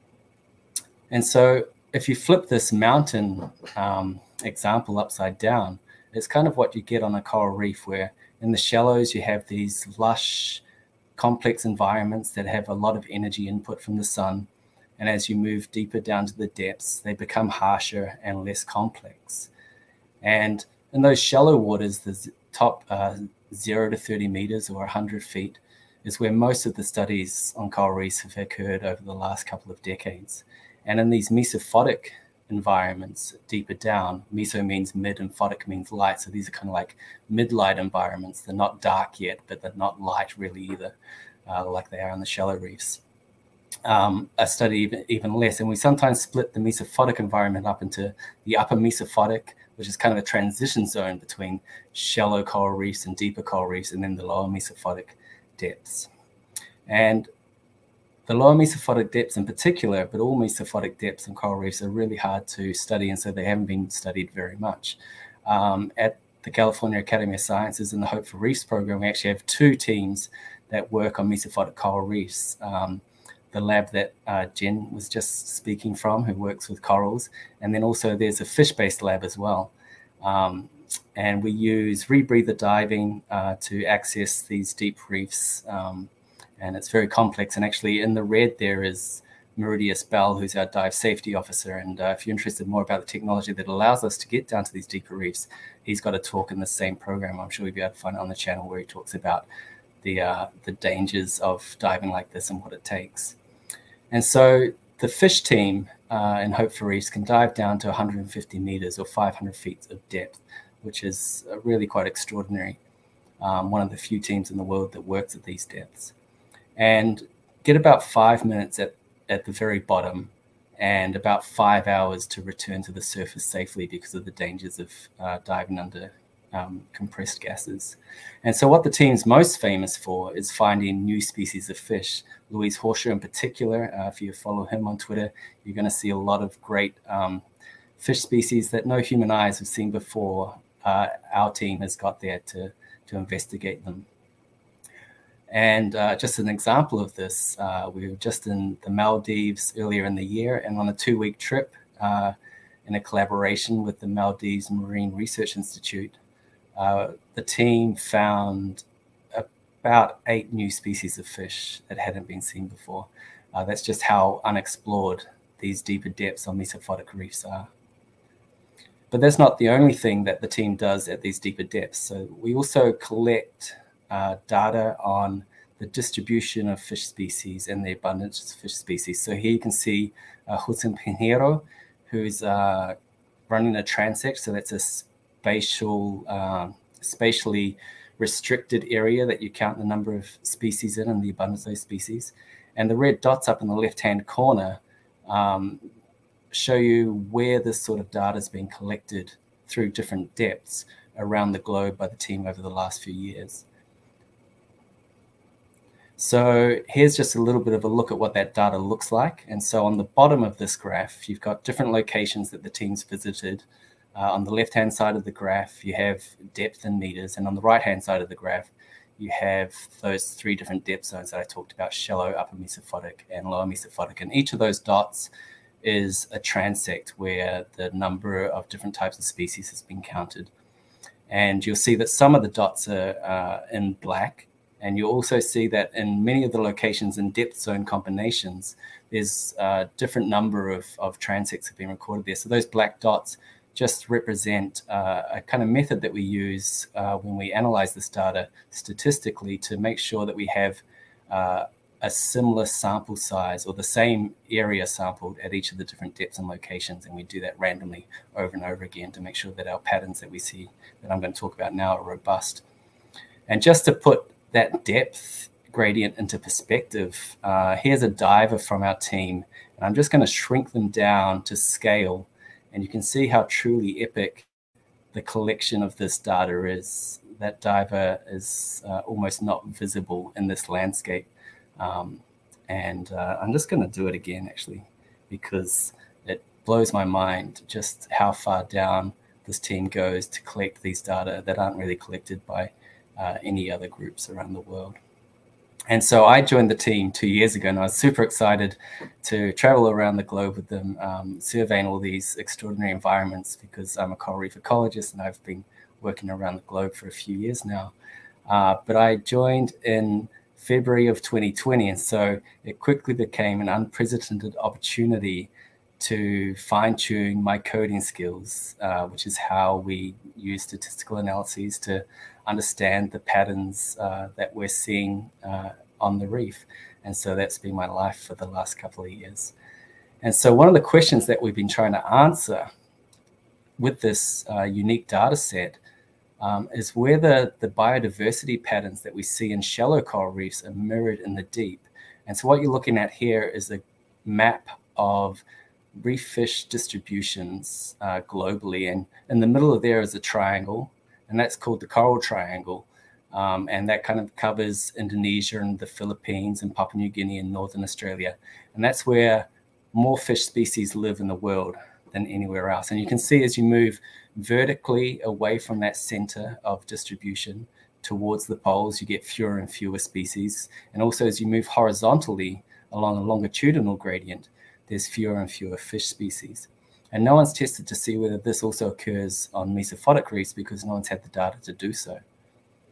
And so if you flip this mountain um, example upside down, it's kind of what you get on a coral reef, where in the shallows you have these lush, complex environments that have a lot of energy input from the sun. And as you move deeper down to the depths, they become harsher and less complex. And in those shallow waters, there's top uh, zero to thirty meters or one hundred feet is where most of the studies on coral reefs have occurred over the last couple of decades. And in these mesophotic environments deeper down, meso means mid and photic means light. So these are kind of like mid-light environments. They're not dark yet, but they're not light really either, uh, like they are on the shallow reefs. Um, I study even, even less. And we sometimes split the mesophotic environment up into the upper mesophotic, which is kind of a transition zone between shallow coral reefs and deeper coral reefs, and then the lower mesophotic depths. And the lower mesophotic depths in particular, but all mesophotic depths in coral reefs are really hard to study, and so they haven't been studied very much. Um, at the California Academy of Sciences in the Hope for Reefs program, we actually have two teams that work on mesophotic coral reefs. Um, the lab that uh, Jen was just speaking from, who works with corals. And then also there's a fish-based lab as well. Um, and we use rebreather diving uh, to access these deep reefs. Um, and it's very complex. And actually in the red there is Meridius Bell, who's our dive safety officer. And uh, if you're interested more about the technology that allows us to get down to these deeper reefs, he's got a talk in the same program. I'm sure you'll be able to find it on the channel where he talks about the, uh, the dangers of diving like this and what it takes. And so the fish team uh, in Hope for Reefs can dive down to one hundred fifty meters or five hundred feet of depth, which is really quite extraordinary. Um, one of the few teams in the world that works at these depths. And get about five minutes at at the very bottom and about five hours to return to the surface safely because of the dangers of uh, diving under um, compressed gases. And so what the team's most famous for is finding new species of fish. Louise Horscher in particular, uh, if you follow him on Twitter, you're going to see a lot of great um, fish species that no human eyes have seen before. Uh, our team has got there to, to investigate them. And uh, just an example of this, uh, we were just in the Maldives earlier in the year and on a two-week trip uh, in a collaboration with the Maldives Marine Research Institute. Uh, the team found about eight new species of fish that hadn't been seen before. Uh, that's just how unexplored these deeper depths on mesophotic reefs are. But that's not the only thing that the team does at these deeper depths. So we also collect Uh, data on the distribution of fish species and the abundance of fish species. So here you can see uh, Hudson Pinheiro, who's uh, running a transect. So that's a spatial, uh, spatially restricted area that you count the number of species in and the abundance of those species. And the red dots up in the left-hand corner um, show you where this sort of data is being collected through different depths around the globe by the team over the last few years. So here's just a little bit of a look at what that data looks like. And so on the bottom of this graph, you've got different locations that the team's visited. Uh, on the left-hand side of the graph, you have depth in meters. And on the right-hand side of the graph, you have those three different depth zones that I talked about: shallow, upper mesophotic, and lower mesophotic. And each of those dots is a transect where the number of different types of species has been counted. And you'll see that some of the dots are uh, in black. And you'll also see that in many of the locations in depth zone combinations, there's a different number of, of transects have been recorded there. So those black dots just represent uh, a kind of method that we use uh, when we analyze this data statistically to make sure that we have uh, a similar sample size or the same area sampled at each of the different depths and locations. And we do that randomly over and over again to make sure that our patterns that we see that I'm going to talk about now are robust. And just to put that depth gradient into perspective, uh, here's a diver from our team, and I'm just going to shrink them down to scale, and you can see how truly epic the collection of this data is. That diver is uh, almost not visible in this landscape, um, and uh, I'm just going to do it again actually, because it blows my mind just how far down this team goes to collect these data that aren't really collected by Uh, any other groups around the world. And so I joined the team two years ago, and I was super excited to travel around the globe with them, um, surveying all these extraordinary environments, because I'm a coral reef ecologist and I've been working around the globe for a few years now. Uh, but I joined in February of twenty twenty, and so it quickly became an unprecedented opportunity to fine-tune my coding skills, uh, which is how we use statistical analyses to understand the patterns uh, that we're seeing uh, on the reef. And so that's been my life for the last couple of years. And so one of the questions that we've been trying to answer with this uh, unique data set um, is whether the biodiversity patterns that we see in shallow coral reefs are mirrored in the deep. And so what you're looking at here is a map of reef fish distributions uh, globally. And in the middle of there is a triangle, and that's called the Coral Triangle. Um, and that kind of covers Indonesia and the Philippines and Papua New Guinea and Northern Australia. And that's where more fish species live in the world than anywhere else. And you can see as you move vertically away from that center of distribution towards the poles, you get fewer and fewer species. And also as you move horizontally along a longitudinal gradient, there's fewer and fewer fish species. And no one's tested to see whether this also occurs on mesophotic reefs because no one's had the data to do so.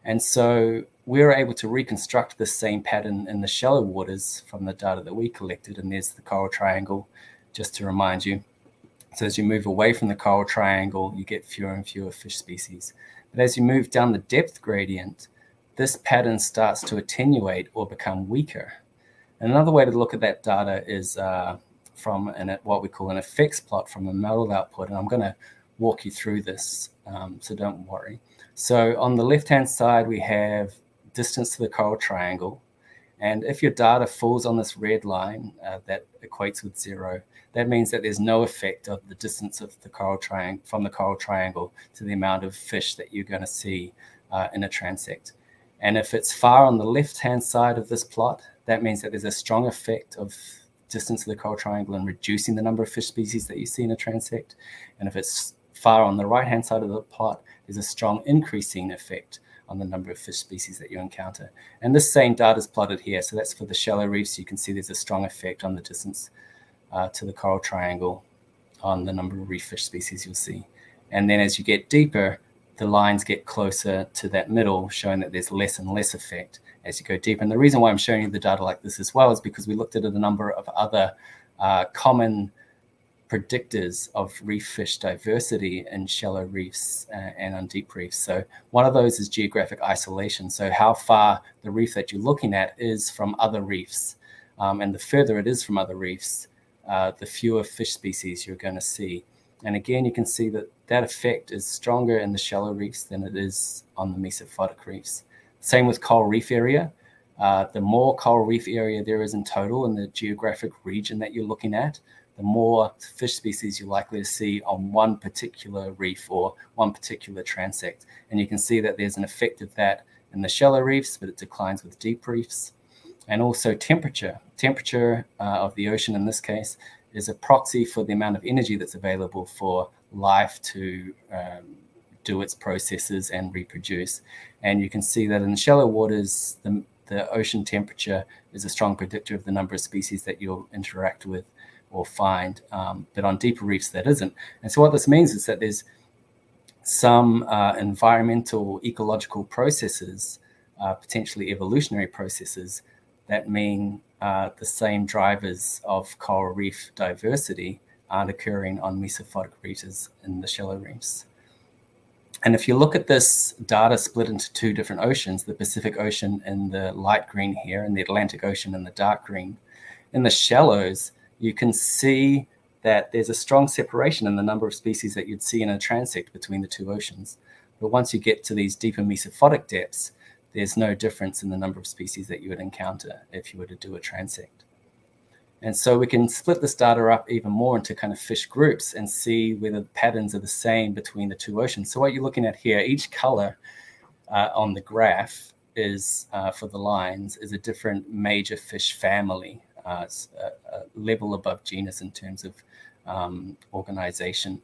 And so we were able to reconstruct the same pattern in the shallow waters from the data that we collected. And there's the coral triangle, just to remind you. So as you move away from the coral triangle, you get fewer and fewer fish species. But as you move down the depth gradient, this pattern starts to attenuate or become weaker. And another way to look at that data is uh, from an, what we call an effects plot from a model output. And I'm going to walk you through this, um, so don't worry. So on the left-hand side, we have distance to the coral triangle. And if your data falls on this red line uh, that equates with zero, that means that there's no effect of the distance of the coral triangle from the coral triangle to the amount of fish that you're going to see uh, in a transect. And if it's far on the left-hand side of this plot, that means that there's a strong effect of distance to the coral triangle in reducing the number of fish species that you see in a transect. And if it's far on the right-hand side of the plot, there's a strong increasing effect on the number of fish species that you encounter. And this same data is plotted here. So that's for the shallow reefs. You can see there's a strong effect on the distance uh, to the coral triangle on the number of reef fish species you'll see. And then as you get deeper, the lines get closer to that middle, showing that there's less and less effect as you go deeper. And the reason why I'm showing you the data like this as well is because we looked at a number of other uh, common predictors of reef fish diversity in shallow reefs uh, and on deep reefs. So one of those is geographic isolation. So how far the reef that you're looking at is from other reefs. Um, and the further it is from other reefs, uh, the fewer fish species you're going to see. And again, you can see that that effect is stronger in the shallow reefs than it is on the mesophotic reefs. Same with coral reef area. Uh, the more coral reef area there is in total in the geographic region that you're looking at, the more fish species you're likely to see on one particular reef or one particular transect. And you can see that there's an effect of that in the shallow reefs, but it declines with deep reefs. And also temperature. Temperature uh, of the ocean in this case is a proxy for the amount of energy that's available for life to um, do its processes and reproduce. And you can see that in the shallow waters, the, the ocean temperature is a strong predictor of the number of species that you'll interact with or find, um, but on deeper reefs that isn't. And so what this means is that there's some uh, environmental ecological processes, uh, potentially evolutionary processes, that mean uh, the same drivers of coral reef diversity aren't occurring on mesophotic reefs as in the shallow reefs. And if you look at this data split into two different oceans, the Pacific Ocean in the light green here and the Atlantic Ocean in the dark green, in the shallows, you can see that there's a strong separation in the number of species that you'd see in a transect between the two oceans. But once you get to these deeper mesophotic depths, there's no difference in the number of species that you would encounter if you were to do a transect. And so we can split this data up even more into kind of fish groups and see whether the patterns are the same between the two oceans. So what you're looking at here, each color uh, on the graph is, uh, for the lines, is a different major fish family. Uh, it's a, a level above genus in terms of um, organization.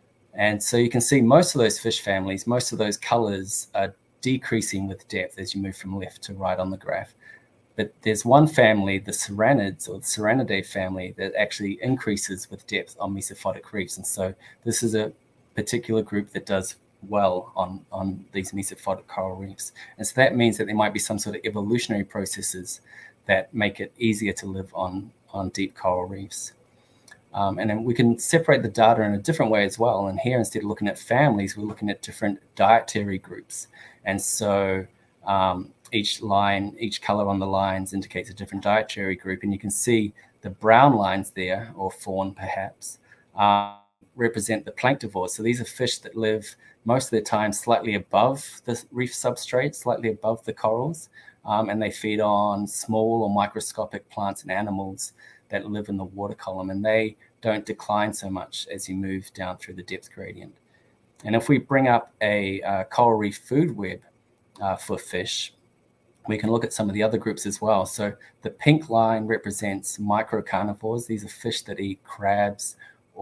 And so you can see most of those fish families, most of those colors are decreasing with depth as you move from left to right on the graph. But there's one family, the Serranids or the Serranidae family, that actually increases with depth on mesophotic reefs. And so this is a particular group that does well on, on these mesophotic coral reefs. And so that means that there might be some sort of evolutionary processes that make it easier to live on, on deep coral reefs. Um, and then we can separate the data in a different way as well. And here, instead of looking at families, we're looking at different dietary groups. And so um, each line, each color on the lines indicates a different dietary group. And you can see the brown lines there, or fawn perhaps, uh, represent the planktivores. So these are fish that live most of their time slightly above the reef substrate, slightly above the corals. Um, and they feed on small or microscopic plants and animals that live in the water column, and they don't decline so much as you move down through the depth gradient. And if we bring up a uh, coral reef food web uh, for fish, we can look at some of the other groups as well. So the pink line represents microcarnivores. These are fish that eat crabs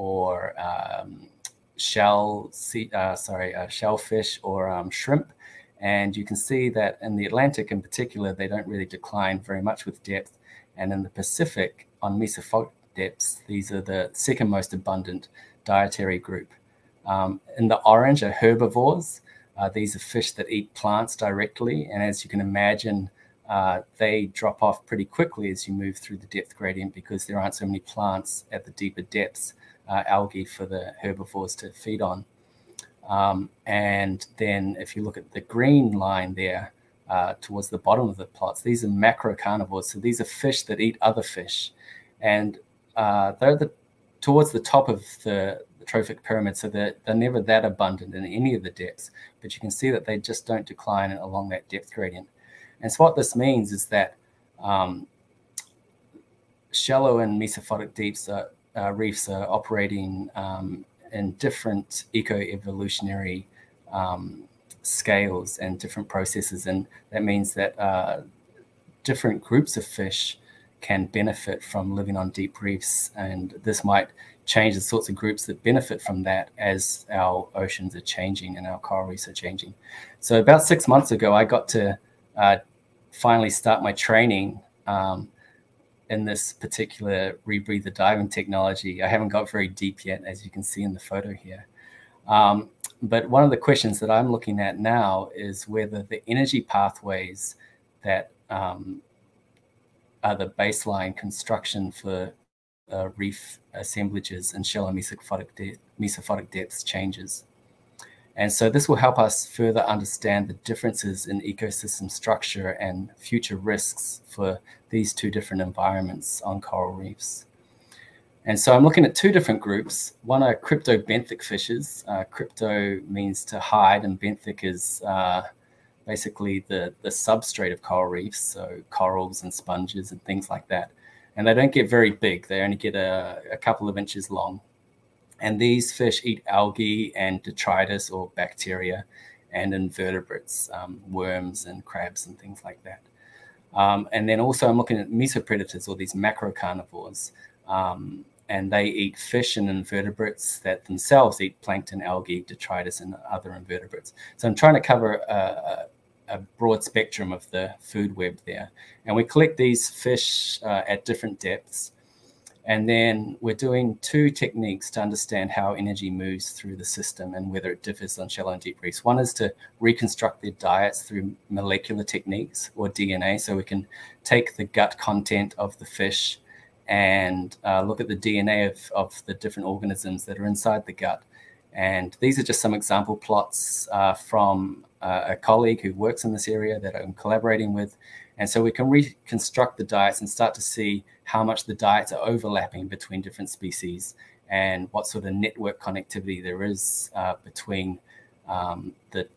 or um, shell, uh, sorry, uh, shellfish or um, shrimp. And you can see that in the Atlantic in particular, they don't really decline very much with depth. And in the Pacific, on mesophotic depths, these are the second most abundant dietary group. Um, in the orange are herbivores. Uh, these are fish that eat plants directly, and as you can imagine, uh, they drop off pretty quickly as you move through the depth gradient because there aren't so many plants at the deeper depths, uh, algae for the herbivores to feed on. Um, and then if you look at the green line there uh, towards the bottom of the plots, these are macro carnivores. So these are fish that eat other fish. And uh, they're the, towards the top of the, the trophic pyramid, so they're, they're never that abundant in any of the depths. But you can see that they just don't decline along that depth gradient. And so what this means is that um, shallow and mesophotic deeps are, uh, reefs are operating um, in different eco-evolutionary um, scales and different processes. And that means that uh, different groups of fish can benefit from living on deep reefs. And this might change the sorts of groups that benefit from that as our oceans are changing and our coral reefs are changing. So about six months ago, I got to uh, finally start my training um, in this particular rebreather diving technology. I haven't got very deep yet, as you can see in the photo here. Um, but one of the questions that I'm looking at now is whether the energy pathways that um, are the baseline construction for uh, reef assemblages and shallow mesophotic, de mesophotic depths changes. And so this will help us further understand the differences in ecosystem structure and future risks for these two different environments on coral reefs. And so I'm looking at two different groups. One are cryptobenthic fishes. Uh, crypto means to hide, and benthic is uh, basically the, the substrate of coral reefs, so corals and sponges and things like that. And they don't get very big. They only get a, a couple of inches long. And these fish eat algae and detritus or bacteria and invertebrates, um, worms and crabs and things like that. Um, and then also I'm looking at mesopredators, or these macro carnivores. Um, and they eat fish and invertebrates that themselves eat plankton, algae, detritus, and other invertebrates. So I'm trying to cover a, a broad spectrum of the food web there. And we collect these fish uh, at different depths. And then we're doing two techniques to understand how energy moves through the system and whether it differs on shallow and deep reefs. One is to reconstruct their diets through molecular techniques or D N A. So we can take the gut content of the fish and uh, look at the D N A of, of the different organisms that are inside the gut. And these are just some example plots uh, from uh, a colleague who works in this area that I'm collaborating with. And so we can reconstruct the diets and start to see how much the diets are overlapping between different species and what sort of network connectivity there is uh, between um, the,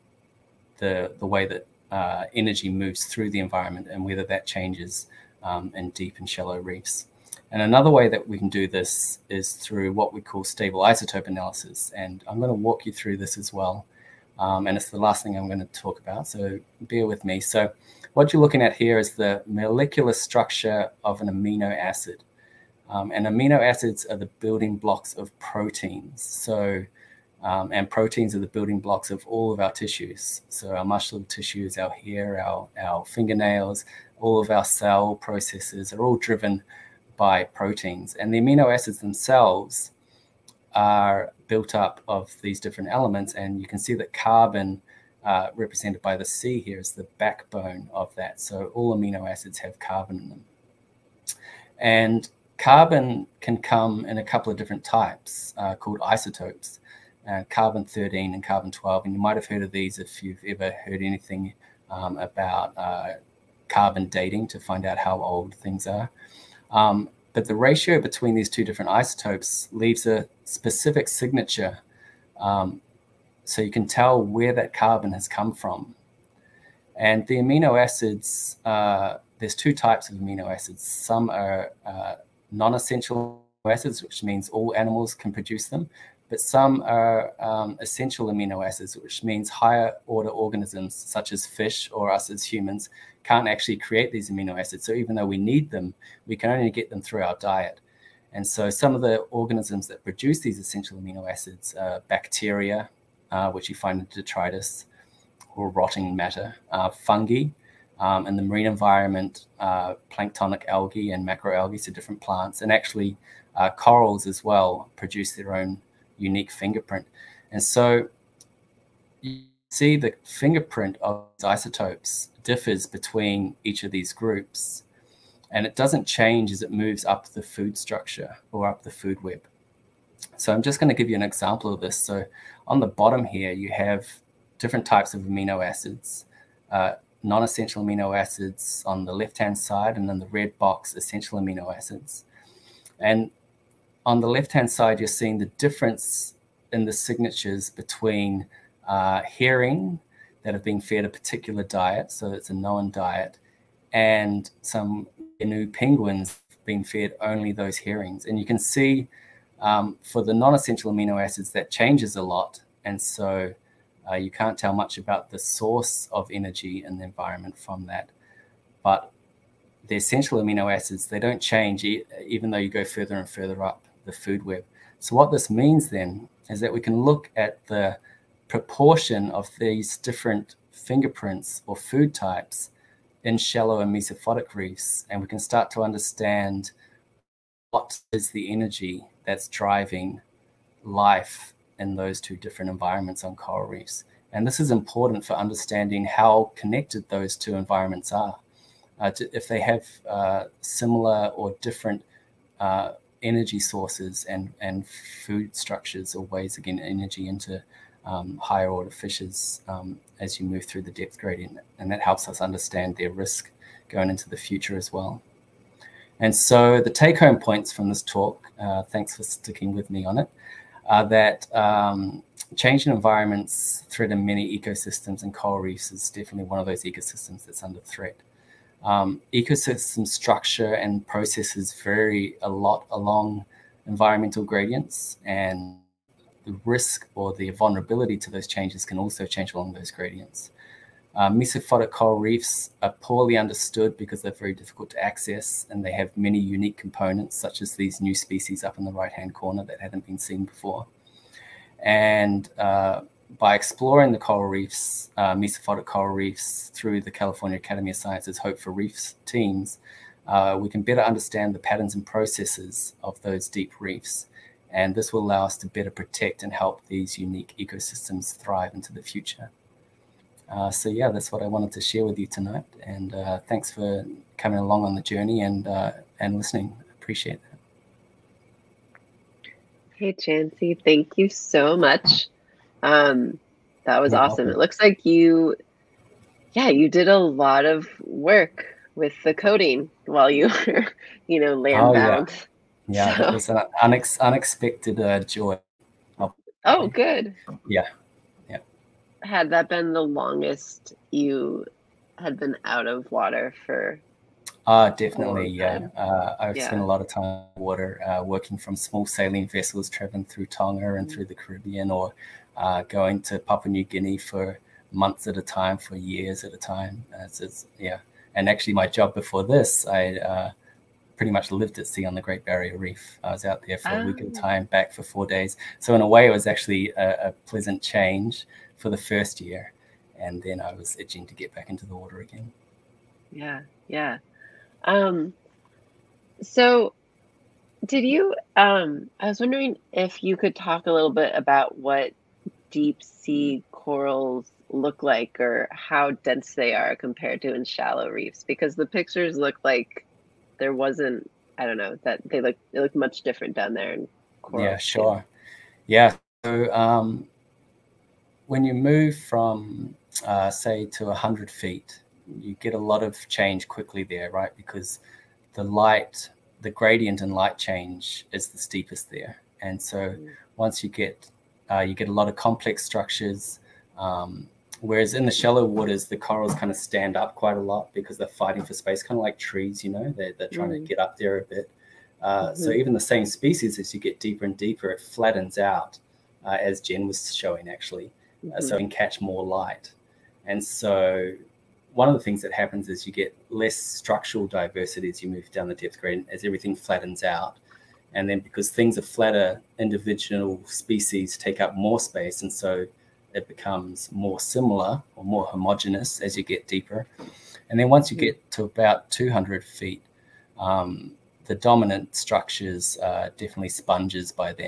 the, the way that uh, energy moves through the environment and whether that changes um, in deep and shallow reefs. And another way that we can do this is through what we call stable isotope analysis. And I'm going to walk you through this as well. Um, and it's the last thing I'm going to talk about, so bear with me. So what you're looking at here is the molecular structure of an amino acid. Um, and amino acids are the building blocks of proteins. So, um, and proteins are the building blocks of all of our tissues. So our muscle tissues, our hair, our, our fingernails, all of our cell processes are all driven by proteins. And the amino acids themselves are built up of these different elements. And you can see that carbon, uh, represented by the C here, is the backbone of that. So all amino acids have carbon in them. And carbon can come in a couple of different types uh, called isotopes, uh, carbon thirteen and carbon twelve. And you might have heard of these if you've ever heard anything um, about uh, carbon dating to find out how old things are. Um, but the ratio between these two different isotopes leaves a specific signature, um, so you can tell where that carbon has come from. And the amino acids, uh, there's two types of amino acids. Some are uh, non-essential acids, which means all animals can produce them, but some are um, essential amino acids, which means higher order organisms such as fish or us as humans can't actually create these amino acids. So even though we need them, we can only get them through our diet. And so some of the organisms that produce these essential amino acids are bacteria, uh, which you find in detritus or rotting matter, uh, fungi, um, in the marine environment, uh, planktonic algae and macroalgae, so different plants, and actually uh, corals as well produce their own unique fingerprint. And so see the fingerprint of isotopes differs between each of these groups, and it doesn't change as it moves up the food structure or up the food web. So I'm just going to give you an example of this. So on the bottom here, you have different types of amino acids, uh, non-essential amino acids on the left-hand side, and then the red box, essential amino acids. And on the left-hand side, you're seeing the difference in the signatures between uh, herring that have been fed a particular diet, so it's a known diet, and some canoe penguins being fed only those herrings. And you can see um, for the non-essential amino acids, that changes a lot. And so uh, you can't tell much about the source of energy in the environment from that. But the essential amino acids, they don't change e even though you go further and further up the food web. So what this means then is that we can look at the proportion of these different fingerprints or food types in shallow and mesophotic reefs, and we can start to understand what is the energy that's driving life in those two different environments on coral reefs. And this is important for understanding how connected those two environments are. Uh, to, if they have uh, similar or different uh, energy sources and, and food structures or ways of getting energy into um, higher order fishes um, as you move through the depth gradient. And that helps us understand their risk going into the future as well. And so the take-home points from this talk, uh, thanks for sticking with me on it, are that um, changing environments threaten many ecosystems, and coral reefs is definitely one of those ecosystems that's under threat. Um, ecosystem structure and processes vary a lot along environmental gradients, and the risk or the vulnerability to those changes can also change along those gradients. Uh, mesophotic coral reefs are poorly understood because they're very difficult to access, and they have many unique components, such as these new species up in the right-hand corner that hadn't been seen before. And uh, by exploring the coral reefs, uh, mesophotic coral reefs, through the California Academy of Sciences Hope for Reefs teams, uh, we can better understand the patterns and processes of those deep reefs. And this will allow us to better protect and help these unique ecosystems thrive into the future. Uh, so yeah, that's what I wanted to share with you tonight. And uh, thanks for coming along on the journey and, uh, and listening. I appreciate that. Hey, Chansey, thank you so much. Um, that was You're awesome. welcome. It looks like you, yeah, you did a lot of work with the coding while you were, you know, land Oh, yeah. bound. Yeah, So- that was an unex unexpected uh, joy. Oh, good. Yeah. Had that been the longest you had been out of water for? Uh, definitely, long yeah. time. Uh, I've Yeah. spent a lot of time in water, uh, working from small sailing vessels traveling through Tonga and Mhm. through the Caribbean, or uh, going to Papua New Guinea for months at a time, for years at a time. Uh, it's, it's, yeah. And actually my job before this, I uh, pretty much lived at sea on the Great Barrier Reef. I was out there for a week at a Ah. time, back for four days. So in a way, it was actually a, a pleasant change for the first year. And then I was itching to get back into the water again. Yeah, yeah. Um, so did you, um, I was wondering if you could talk a little bit about what deep sea corals look like, or how dense they are compared to in shallow reefs, because the pictures look like there wasn't, I don't know, that they look, they look much different down there in coral. Yeah, sure. Yeah. So um, when you move from, uh, say, to one hundred feet, you get a lot of change quickly there, right? Because the light, the gradient in light change is the steepest there. And so Mm. once you get, uh, you get a lot of complex structures, um, whereas in the shallow waters, the corals kind of stand up quite a lot because they're fighting for space, kind of like trees, you know, they're, they're trying Mm. to get up there a bit. Uh, So Mhm. even the same species, as you get deeper and deeper, it flattens out, uh, as Jen was showing actually, uh, Mhm. so it can catch more light. And so one of the things that happens is you get less structural diversity as you move down the depth gradient, as everything flattens out. And then because things are flatter, individual species take up more space, and so it becomes more similar or more homogeneous as you get deeper. And then once you Mhm. get to about two hundred feet, um, the dominant structures are definitely sponges by then.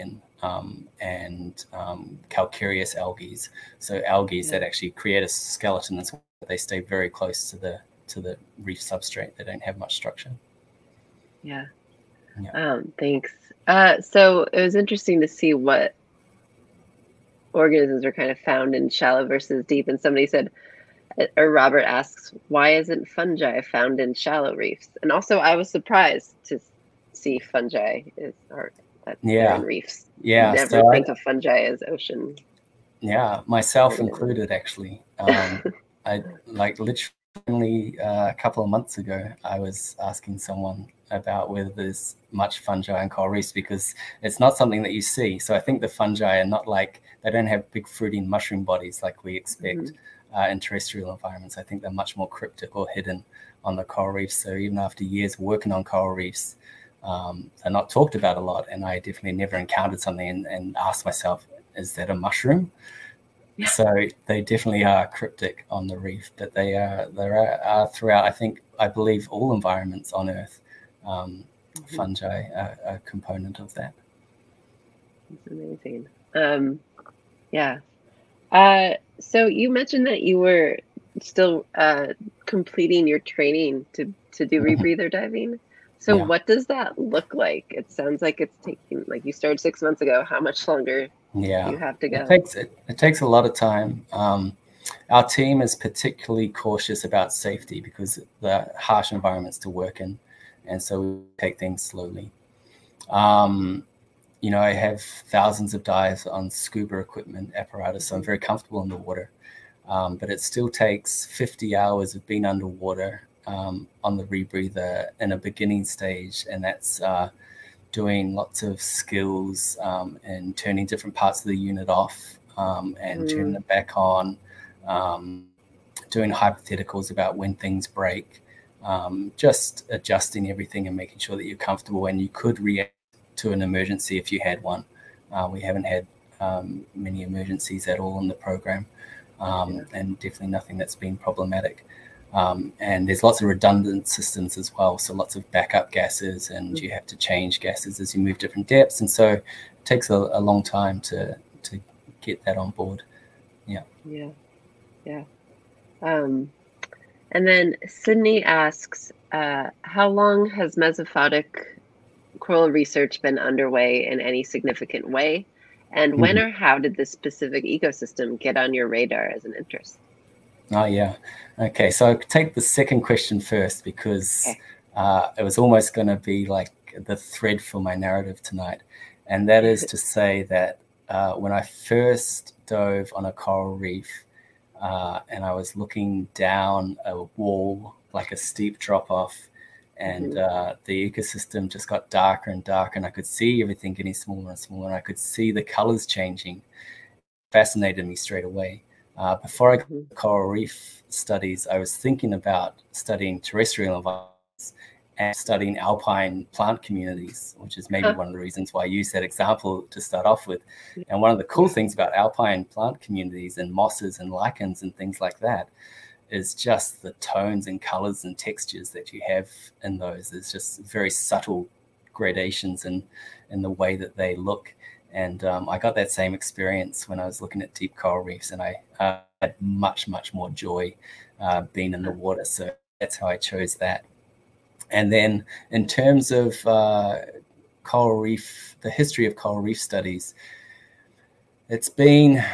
um, and um, calcareous algae. So algae Yeah. that actually create a skeleton, and they stay very close to the to the reef substrate. They don't have much structure. Yeah. Yeah. Um, thanks. Uh, so it was interesting to see what organisms are kind of found in shallow versus deep. And somebody said, or Robert asks, why isn't fungi found in shallow reefs? And also, I was surprised to see fungi is or that Yeah. they're in reefs. Yeah. Never so think I, of fungi as ocean. Yeah, myself organisms. included, actually. Um, I like literally uh, a couple of months ago, I was asking someone about whether there's much fungi in coral reefs, because it's not something that you see. So I think the fungi are not like, they don't have big fruiting mushroom bodies like we expect mm-hmm. uh, in terrestrial environments. I think they're much more cryptic or hidden on the coral reefs. So even after years working on coral reefs, um, they're not talked about a lot. And I definitely never encountered something and, and asked myself, is that a mushroom? Yeah. So they definitely are cryptic on the reef, but they are, they are, are throughout, I think, I believe all environments on Earth. Um, mm-hmm. Fungi are a component of that. That's amazing. Um, yeah. Uh, so you mentioned that you were still uh, completing your training to, to do rebreather diving. So yeah. What does that look like? It sounds like it's taking, like you started six months ago. How much longer yeah. do you have to go? It takes, it, it takes a lot of time. Um, our team is particularly cautious about safety because the harsh environments to work in. And so we take things slowly. Um, you know, I have thousands of dives on scuba equipment apparatus, so I'm very comfortable in the water. Um, but it still takes fifty hours of being underwater um, on the rebreather in a beginning stage. And that's uh, doing lots of skills um, and turning different parts of the unit off um, and mm. turning it back on, um, doing hypotheticals about when things break. Um, just adjusting everything and making sure that you're comfortable and you could react to an emergency if you had one. Uh, we haven't had um, many emergencies at all in the program, um, yeah. and definitely nothing that's been problematic. Um, and there's lots of redundant systems as well, so lots of backup gases, and mm-hmm. you have to change gases as you move different depths, and so it takes a, a long time to to get that on board. Yeah. Yeah. Yeah. Um, And then Sydney asks, uh, how long has mesophotic coral research been underway in any significant way? And when mm-hmm. or how did this specific ecosystem get on your radar as an interest? Oh, yeah. Okay, so I'll take the second question first because okay. uh, it was almost going to be like the thread for my narrative tonight. And that is to say that uh, when I first dove on a coral reef, Uh, and I was looking down a wall, like a steep drop off, and mm-hmm. uh, the ecosystem just got darker and darker, and I could see everything getting smaller and smaller, and I could see the colors changing. It fascinated me straight away. Uh, before I got mm-hmm. coral reef studies, I was thinking about studying terrestrial environments and studying alpine plant communities, which is maybe huh. one of the reasons why I use that example to start off with. And one of the cool things about alpine plant communities and mosses and lichens and things like that is just the tones and colors and textures that you have in those. There's just very subtle gradations in, in the way that they look. And um, I got that same experience when I was looking at deep coral reefs, and I uh, had much, much more joy uh, being in the water. So that's how I chose that. And then in terms of uh, coral reef, the history of coral reef studies, it's been,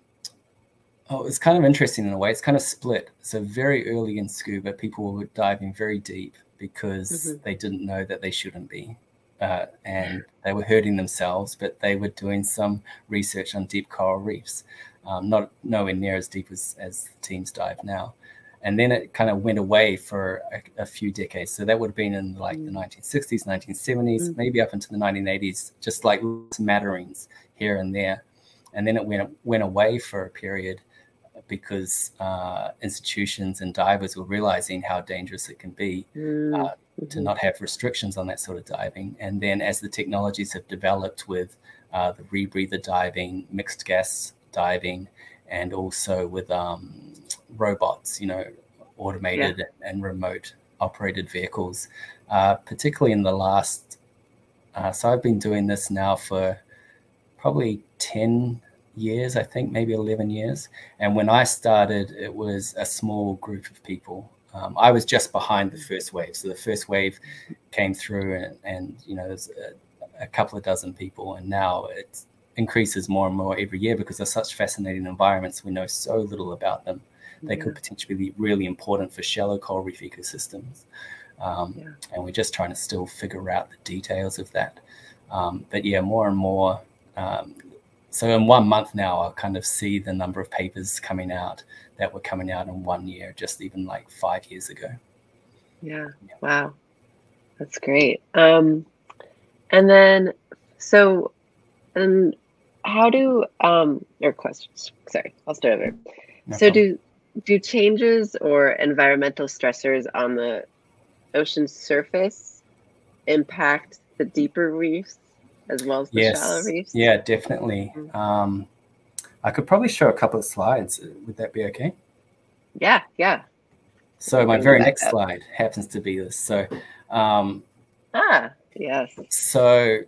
oh, it's kind of interesting in a way. It's kind of split. So very early in scuba, people were diving very deep because mm-hmm. they didn't know that they shouldn't be. Uh, and they were hurting themselves, but they were doing some research on deep coral reefs, um, not nowhere near as deep as, as the teams dive now. And then it kind of went away for a, a few decades. So that would have been in like mm. the nineteen sixties, nineteen seventies, mm. maybe up into the nineteen eighties, just like smatterings here and there. And then it went, went away for a period because uh, institutions and divers were realizing how dangerous it can be mm. uh, mm-hmm. to not have restrictions on that sort of diving. And then as the technologies have developed with uh, the rebreather diving, mixed gas diving, and also with um, robots, you know, automated yeah. and remote operated vehicles, uh, particularly in the last, uh, so I've been doing this now for probably ten years, I think, maybe eleven years. And when I started, it was a small group of people. Um, I was just behind the first wave. So the first wave came through and, and you know, there's a, a couple of dozen people. And now it increases more and more every year because they're such fascinating environments. We know so little about them. They yeah. could potentially be really important for shallow coral reef ecosystems. Um, yeah. And we're just trying to still figure out the details of that. Um, but yeah, more and more. Um, so in one month now, I'll kind of see the number of papers coming out that were coming out in one year, just even like five years ago. Yeah. yeah. Wow. That's great. Um, and then, so, and how do, um, or questions, sorry, I'll start over. No so problem. do, do changes or environmental stressors on the ocean surface impact the deeper reefs as well as the yes. shallow reefs? Yeah, definitely. Mm-hmm. Um, I could probably show a couple of slides. Would that be okay? Yeah, yeah. So my very next up. slide happens to be this. So, um, ah, yes. So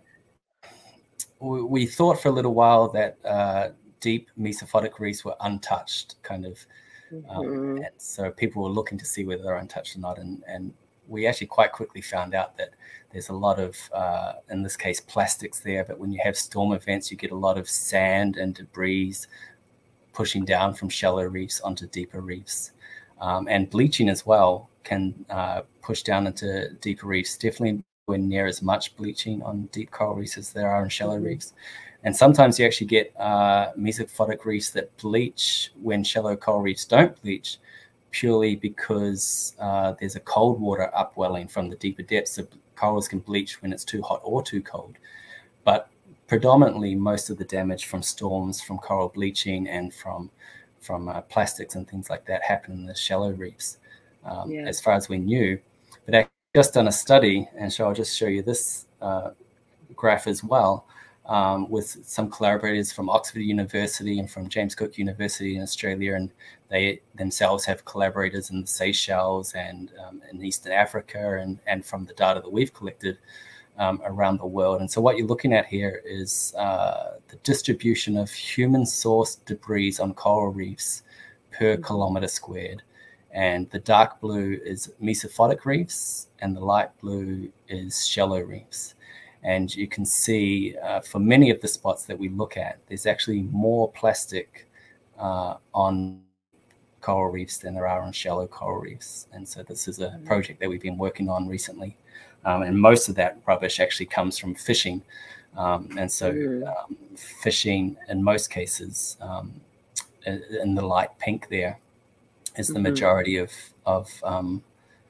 we, we thought for a little while that uh, deep mesophotic reefs were untouched, kind of. Um, mm-hmm. And so people were looking to see whether they're untouched or not, and and we actually quite quickly found out that there's a lot of, uh, in this case, plastics there. But when you have storm events, you get a lot of sand and debris pushing down from shallow reefs onto deeper reefs. Um, and bleaching as well can uh, push down into deeper reefs. Definitely nowhere near as much bleaching on deep coral reefs as there are in shallow mm-hmm. reefs. And sometimes you actually get uh, mesophotic reefs that bleach when shallow coral reefs don't bleach, purely because uh, there's a cold water upwelling from the deeper depths. So corals can bleach when it's too hot or too cold. But predominantly, most of the damage from storms, from coral bleaching, and from from uh, plastics and things like that happen in the shallow reefs, um, yeah. as far as we knew. But I've just done a study, and so I'll just show you this uh, graph as well, um, with some collaborators from Oxford University and from James Cook University in Australia, and they themselves have collaborators in the Seychelles and um, in Eastern Africa, and, and from the data that we've collected um, around the world. And so what you're looking at here is uh, the distribution of human-sourced debris on coral reefs per mm-hmm. kilometer squared. And the dark blue is mesophotic reefs, and the light blue is shallow reefs. And you can see uh, for many of the spots that we look at, there's actually more plastic uh, on coral reefs than there are on shallow coral reefs. And so this is a project that we've been working on recently. Um, and most of that rubbish actually comes from fishing. Um, and so um, fishing, in most cases, um, in the light pink there, is the mm-hmm. majority of, of um,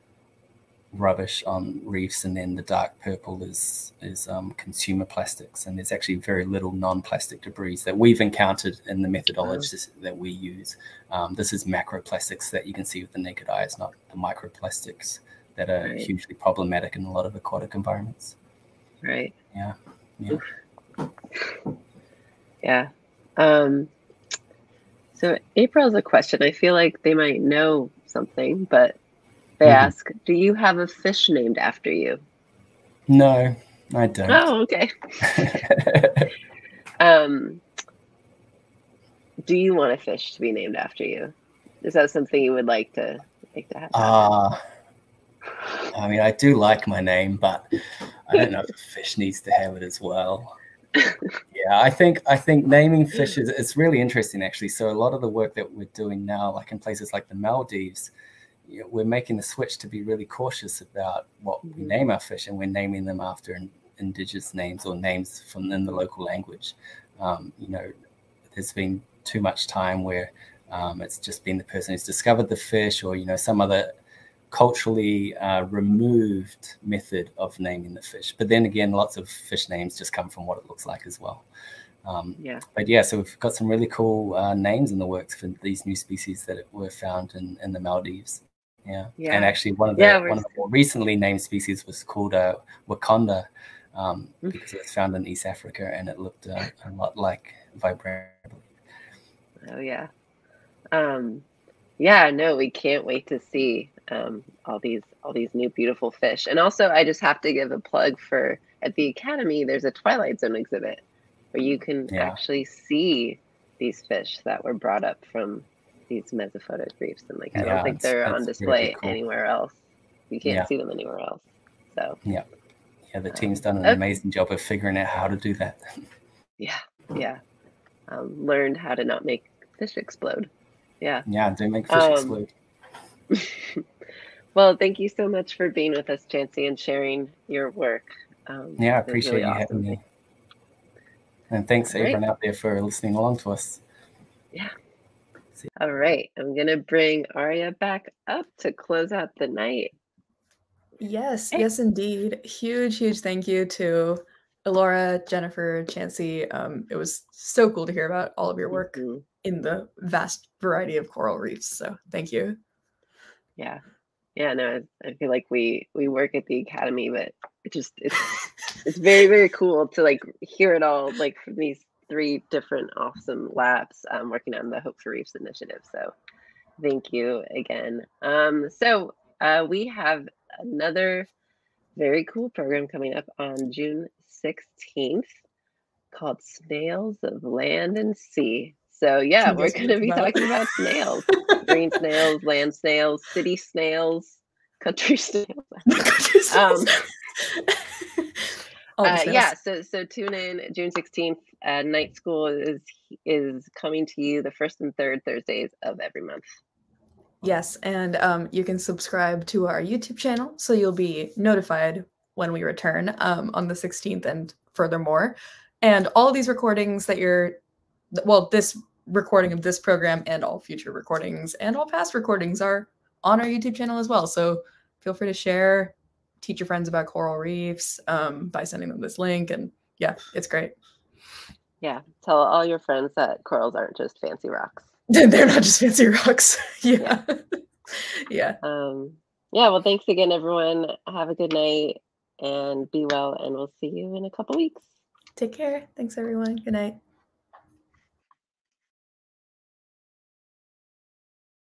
rubbish on reefs, and then the dark purple is is um, consumer plastics. And there's actually very little non-plastic debris that we've encountered in the methodologies oh. that we use. Um, this is macroplastics that you can see with the naked eye. It's not the microplastics that are right. hugely problematic in a lot of aquatic environments. Right. Yeah. Yeah. Yeah. Um, so April has a question. I feel like they might know something, but they mm-hmm. ask, do you have a fish named after you? No, I don't. Oh, okay. um, do you want a fish to be named after you? Is that something you would like to like to have? Uh, I mean, I do like my name, but I don't know if a fish needs to have it as well. Yeah, I think I think naming fish is it's really interesting, actually. So a lot of the work that we're doing now, like in places like the Maldives, you know, we're making the switch to be really cautious about what we name our fish, and we're naming them after in, indigenous names or names from in the local language. Um, you know, there's been too much time where um, it's just been the person who's discovered the fish, or you know, some other culturally uh, removed method of naming the fish. But then again, lots of fish names just come from what it looks like as well. Um, yeah. But yeah, so we've got some really cool uh, names in the works for these new species that were found in, in the Maldives. Yeah. yeah. And actually one of the, yeah, one of the more recently named species was called uh, Wakanda, um, because it was found in East Africa, and it looked uh, a lot like vibranium. Oh yeah. Um, yeah, no, we can't wait to see um, all these all these new beautiful fish. And also, I just have to give a plug for, at the Academy, there's a Twilight Zone exhibit. where you can Yeah. actually see these fish that were brought up from these mesophotic reefs. And like, I Yeah, don't think it's- they're it's on really display cool. anywhere else. You can't Yeah. see them anywhere else. So Yeah. Yeah, the team's Um, done an okay. amazing job of figuring out how to do that. yeah, yeah. Um, learned how to not make fish explode. Yeah. Yeah, do make fish Um, explode. Well, thank you so much for being with us, Chancey, and sharing your work. Um, Yeah, I it was appreciate really you awesome. having me. And thanks to All right. everyone out there for listening along to us. Yeah. All right. I'm going to bring Aria back up to close out the night. Yes, Hey. yes, indeed. Huge, huge thank you to Elora, Jennifer, Chancey. Um, it was so cool to hear about all of your work Mhm. in the vast variety of coral reefs. So thank you. Yeah. Yeah, no, I, I feel like we we work at the academy, but it just it's it's very, very cool to like hear it all, like from these three different awesome labs um, working on the Hope for Reefs initiative. So thank you again. Um, so uh, we have another very cool program coming up on June sixteenth called Snails of Land and Sea. So yeah, Can you we're guess what going to it's be about? talking about snails, green snails, land snails, city snails, country snails. um, All the uh, snails. yeah, so so tune in June sixteenth. Uh, Night School is is coming to you the first and third Thursdays of every month. Yes, and um, you can subscribe to our YouTube channel so you'll be notified when we return um, on the sixteenth and furthermore. And all these recordings that you're, well, this recording of this program and all future recordings and all past recordings are on our YouTube channel as well. So feel free to share, teach your friends about coral reefs um, by sending them this link. And yeah, it's great. Yeah, tell all your friends that corals aren't just fancy rocks. They're not just fancy rocks. Yeah. Yeah. yeah. Um, yeah, well, thanks again, everyone. Have a good night and be well, and we'll see you in a couple weeks. Take care. Thanks, everyone. Good night.